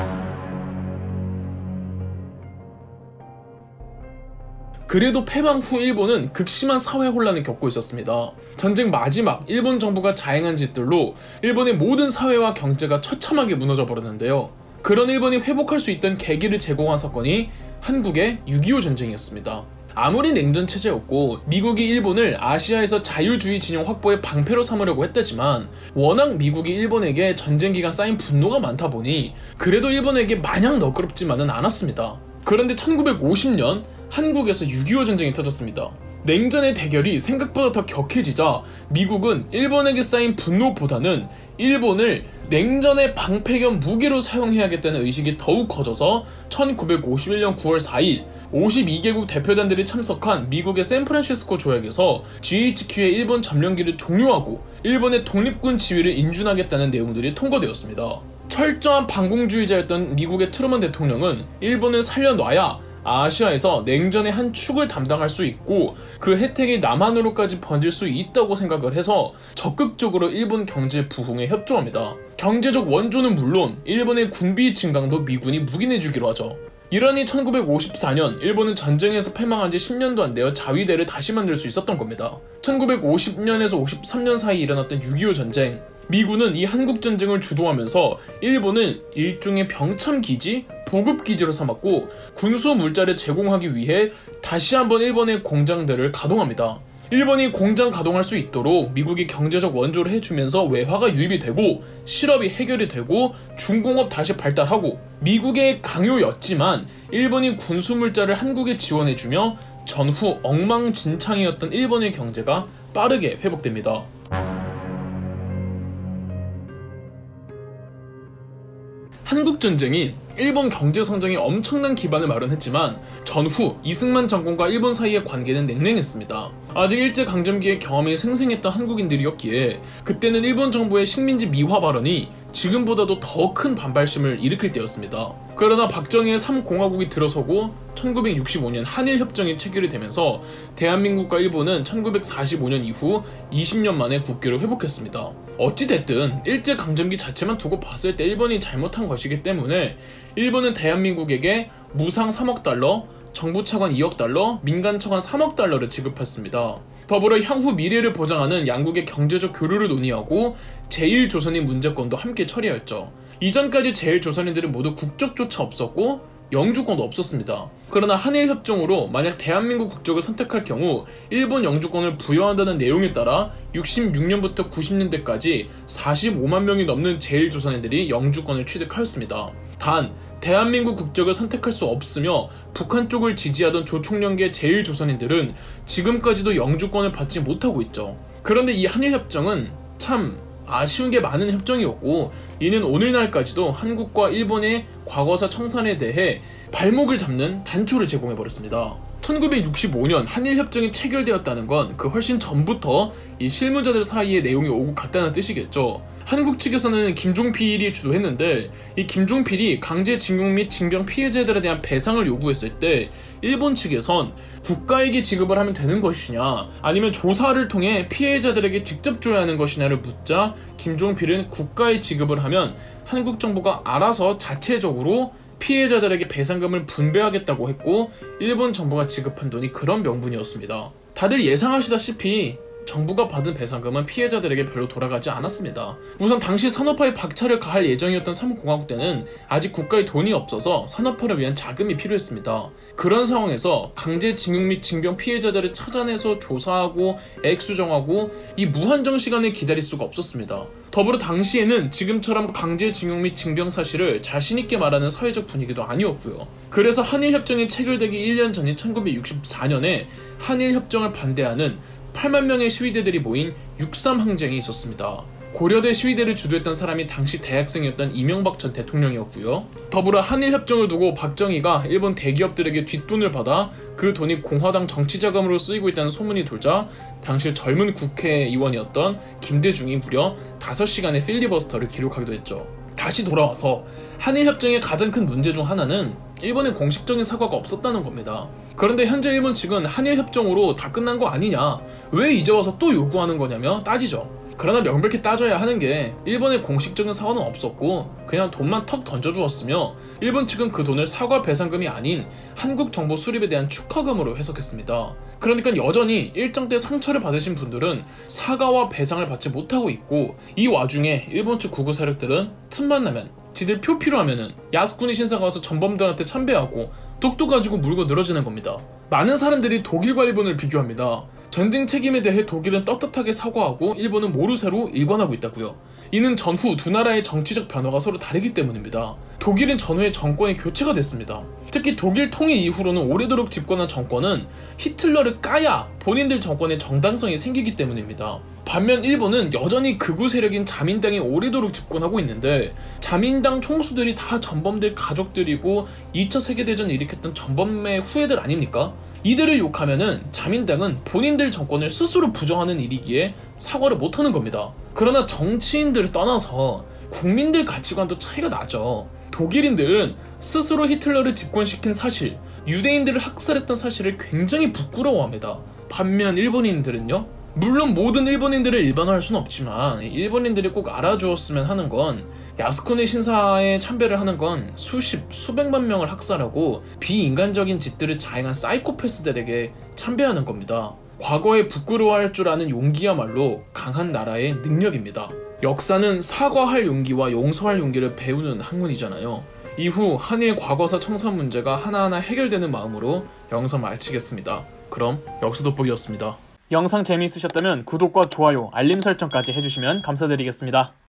그래도 패망 후 일본은 극심한 사회 혼란을 겪고 있었습니다. 전쟁 마지막 일본 정부가 자행한 짓들로 일본의 모든 사회와 경제가 처참하게 무너져 버렸는데요. 그런 일본이 회복할 수 있던 계기를 제공한 사건이 한국의 6.25 전쟁이었습니다. 아무리 냉전체제였고 미국이 일본을 아시아에서 자유주의 진영 확보의 방패로 삼으려고 했다지만 워낙 미국이 일본에게 전쟁 기간 쌓인 분노가 많다 보니 그래도 일본에게 마냥 너그럽지만은 않았습니다. 그런데 1950년 한국에서 6.25 전쟁이 터졌습니다. 냉전의 대결이 생각보다 더 격해지자 미국은 일본에게 쌓인 분노보다는 일본을 냉전의 방패 겸 무기로 사용해야겠다는 의식이 더욱 커져서 1951년 9월 4일 52개국 대표단들이 참석한 미국의 샌프란시스코 조약에서 GHQ의 일본 점령기를 종료하고 일본의 독립군 지위를 인준하겠다는 내용들이 통과되었습니다. 철저한 반공주의자였던 미국의 트루먼 대통령은 일본을 살려놔야 아시아에서 냉전의 한 축을 담당할 수 있고 그 혜택이 남한으로까지 번질 수 있다고 생각을 해서 적극적으로 일본 경제 부흥에 협조합니다. 경제적 원조는 물론 일본의 군비 증강도 미군이 묵인해주기로 하죠. 이러니 1954년 일본은 전쟁에서 패망한 지 10년도 안 되어 자위대를 다시 만들 수 있었던 겁니다. 1950년에서 53년 사이에 일어났던 6.25 전쟁, 미군은 이 한국전쟁을 주도하면서 일본을 일종의 병참기지, 보급기지로 삼았고 군수 물자를 제공하기 위해 다시 한번 일본의 공장들을 가동합니다. 일본이 공장 가동할 수 있도록 미국이 경제적 원조를 해주면서 외화가 유입이 되고 실업이 해결이 되고 중공업 다시 발달하고 미국의 강요였지만 일본이 군수 물자를 한국에 지원해주며 전후 엉망진창이었던 일본의 경제가 빠르게 회복됩니다. 한국전쟁이 일본 경제성장에 엄청난 기반을 마련했지만 전후 이승만 정권과 일본 사이의 관계는 냉랭했습니다. 아직 일제강점기의 경험이 생생했던 한국인들이었기에 그때는 일본 정부의 식민지 미화 발언이 지금보다도 더 큰 반발심을 일으킬 때였습니다. 그러나 박정희의 3공화국이 들어서고 1965년 한일협정이 체결이 되면서 대한민국과 일본은 1945년 이후 20년 만에 국교를 회복했습니다. 어찌됐든 일제강점기 자체만 두고 봤을 때 일본이 잘못한 것이기 때문에 일본은 대한민국에게 무상 3억 달러, 정부 차관 2억 달러, 민간 차관 3억 달러를 지급했습니다. 더불어 향후 미래를 보장하는 양국의 경제적 교류를 논의하고 제1조선인 문제권도 함께 처리하였죠. 이전까지 제1조선인들은 모두 국적조차 없었고 영주권도 없었습니다. 그러나 한일협정으로 만약 대한민국 국적을 선택할 경우 일본 영주권을 부여한다는 내용에 따라 66년부터 90년대까지 45만 명이 넘는 제1조선인들이 영주권을 취득하였습니다. 단 대한민국 국적을 선택할 수 없으며 북한 쪽을 지지하던 조총련계 제1조선인들은 지금까지도 영주권을 받지 못하고 있죠. 그런데 이 한일협정은 참 아쉬운 게 많은 협정이었고 이는 오늘날까지도 한국과 일본의 과거사 청산에 대해 발목을 잡는 단초를 제공해버렸습니다. 1965년 한일협정이 체결되었다는 건 그 훨씬 전부터 이 실무자들 사이에 내용이 오고 갔다는 뜻이겠죠. 한국 측에서는 김종필이 주도했는데 이 김종필이 강제징용 및 징병 피해자들에 대한 배상을 요구했을 때 일본 측에선 국가에게 지급을 하면 되는 것이냐 아니면 조사를 통해 피해자들에게 직접 줘야 하는 것이냐를 묻자 김종필은 국가에 지급을 하면 한국 정부가 알아서 자체적으로 피해자들에게 배상금을 분배하겠다고 했고 일본 정부가 지급한 돈이 그런 명분이었습니다. 다들 예상하시다시피 정부가 받은 배상금은 피해자들에게 별로 돌아가지 않았습니다. 우선 당시 산업화에 박차를 가할 예정이었던 3공화국 때는 아직 국가에 돈이 없어서 산업화를 위한 자금이 필요했습니다. 그런 상황에서 강제징용 및 징병 피해자들을 찾아내서 조사하고 액수정하고 이 무한정 시간을 기다릴 수가 없었습니다. 더불어 당시에는 지금처럼 강제징용 및 징병 사실을 자신있게 말하는 사회적 분위기도 아니었고요. 그래서 한일협정이 체결되기 1년 전인 1964년에 한일협정을 반대하는 8만 명의 시위대들이 모인 6.3 항쟁이 있었습니다. 고려대 시위대를 주도했던 사람이 당시 대학생이었던 이명박 전 대통령이었고요. 더불어 한일협정을 두고 박정희가 일본 대기업들에게 뒷돈을 받아 그 돈이 공화당 정치자금으로 쓰이고 있다는 소문이 돌자 당시 젊은 국회의원이었던 김대중이 무려 5시간의 필리버스터를 기록하기도 했죠. 다시 돌아와서 한일협정의 가장 큰 문제 중 하나는 일본의 공식적인 사과가 없었다는 겁니다. 그런데 현재 일본 측은 한일협정으로 다 끝난 거 아니냐, 왜 이제 와서 또 요구하는 거냐며 따지죠. 그러나 명백히 따져야 하는 게 일본의 공식적인 사과는 없었고 그냥 돈만 턱 던져주었으며 일본 측은 그 돈을 사과 배상금이 아닌 한국 정부 수립에 대한 축하금으로 해석했습니다. 그러니까 여전히 일정 때 상처를 받으신 분들은 사과와 배상을 받지 못하고 있고 이 와중에 일본 측 구구 세력들은 틈만 나면 지들 표 필요하면은 야스쿠니 신사가 와서 전범들한테 참배하고 독도 가지고 물고 늘어지는 겁니다. 많은 사람들이 독일과 일본을 비교합니다. 전쟁 책임에 대해 독일은 떳떳하게 사과하고 일본은 모르쇠로 일관하고 있다고요. 이는 전후 두 나라의 정치적 변화가 서로 다르기 때문입니다. 독일은 전후에 정권의 교체가 됐습니다. 특히 독일 통일 이후로는 오래도록 집권한 정권은 히틀러를 까야 본인들 정권의 정당성이 생기기 때문입니다. 반면 일본은 여전히 극우 세력인 자민당이 오래도록 집권하고 있는데, 자민당 총수들이 다 전범들 가족들이고 2차 세계대전을 일으켰던 전범의 후예들 아닙니까? 이들을 욕하면은 자민당은 본인들 정권을 스스로 부정하는 일이기에 사과를 못하는 겁니다. 그러나 정치인들을 떠나서 국민들 가치관도 차이가 나죠. 독일인들은 스스로 히틀러를 집권시킨 사실, 유대인들을 학살했던 사실을 굉장히 부끄러워합니다. 반면 일본인들은요? 물론 모든 일본인들을 일반화할 수는 없지만 일본인들이 꼭 알아주었으면 하는 건, 야스쿠니 신사에 참배를 하는 건 수백만 명을 학살하고 비인간적인 짓들을 자행한 사이코패스들에게 참배하는 겁니다. 과거에 부끄러워할 줄 아는 용기야말로 강한 나라의 능력입니다. 역사는 사과할 용기와 용서할 용기를 배우는 학문이잖아요. 이후 한일 과거사 청산 문제가 하나하나 해결되는 마음으로 영상 마치겠습니다. 그럼 역사 돋보기였습니다. 영상 재미있으셨다면 구독과 좋아요, 알림 설정까지 해주시면 감사드리겠습니다.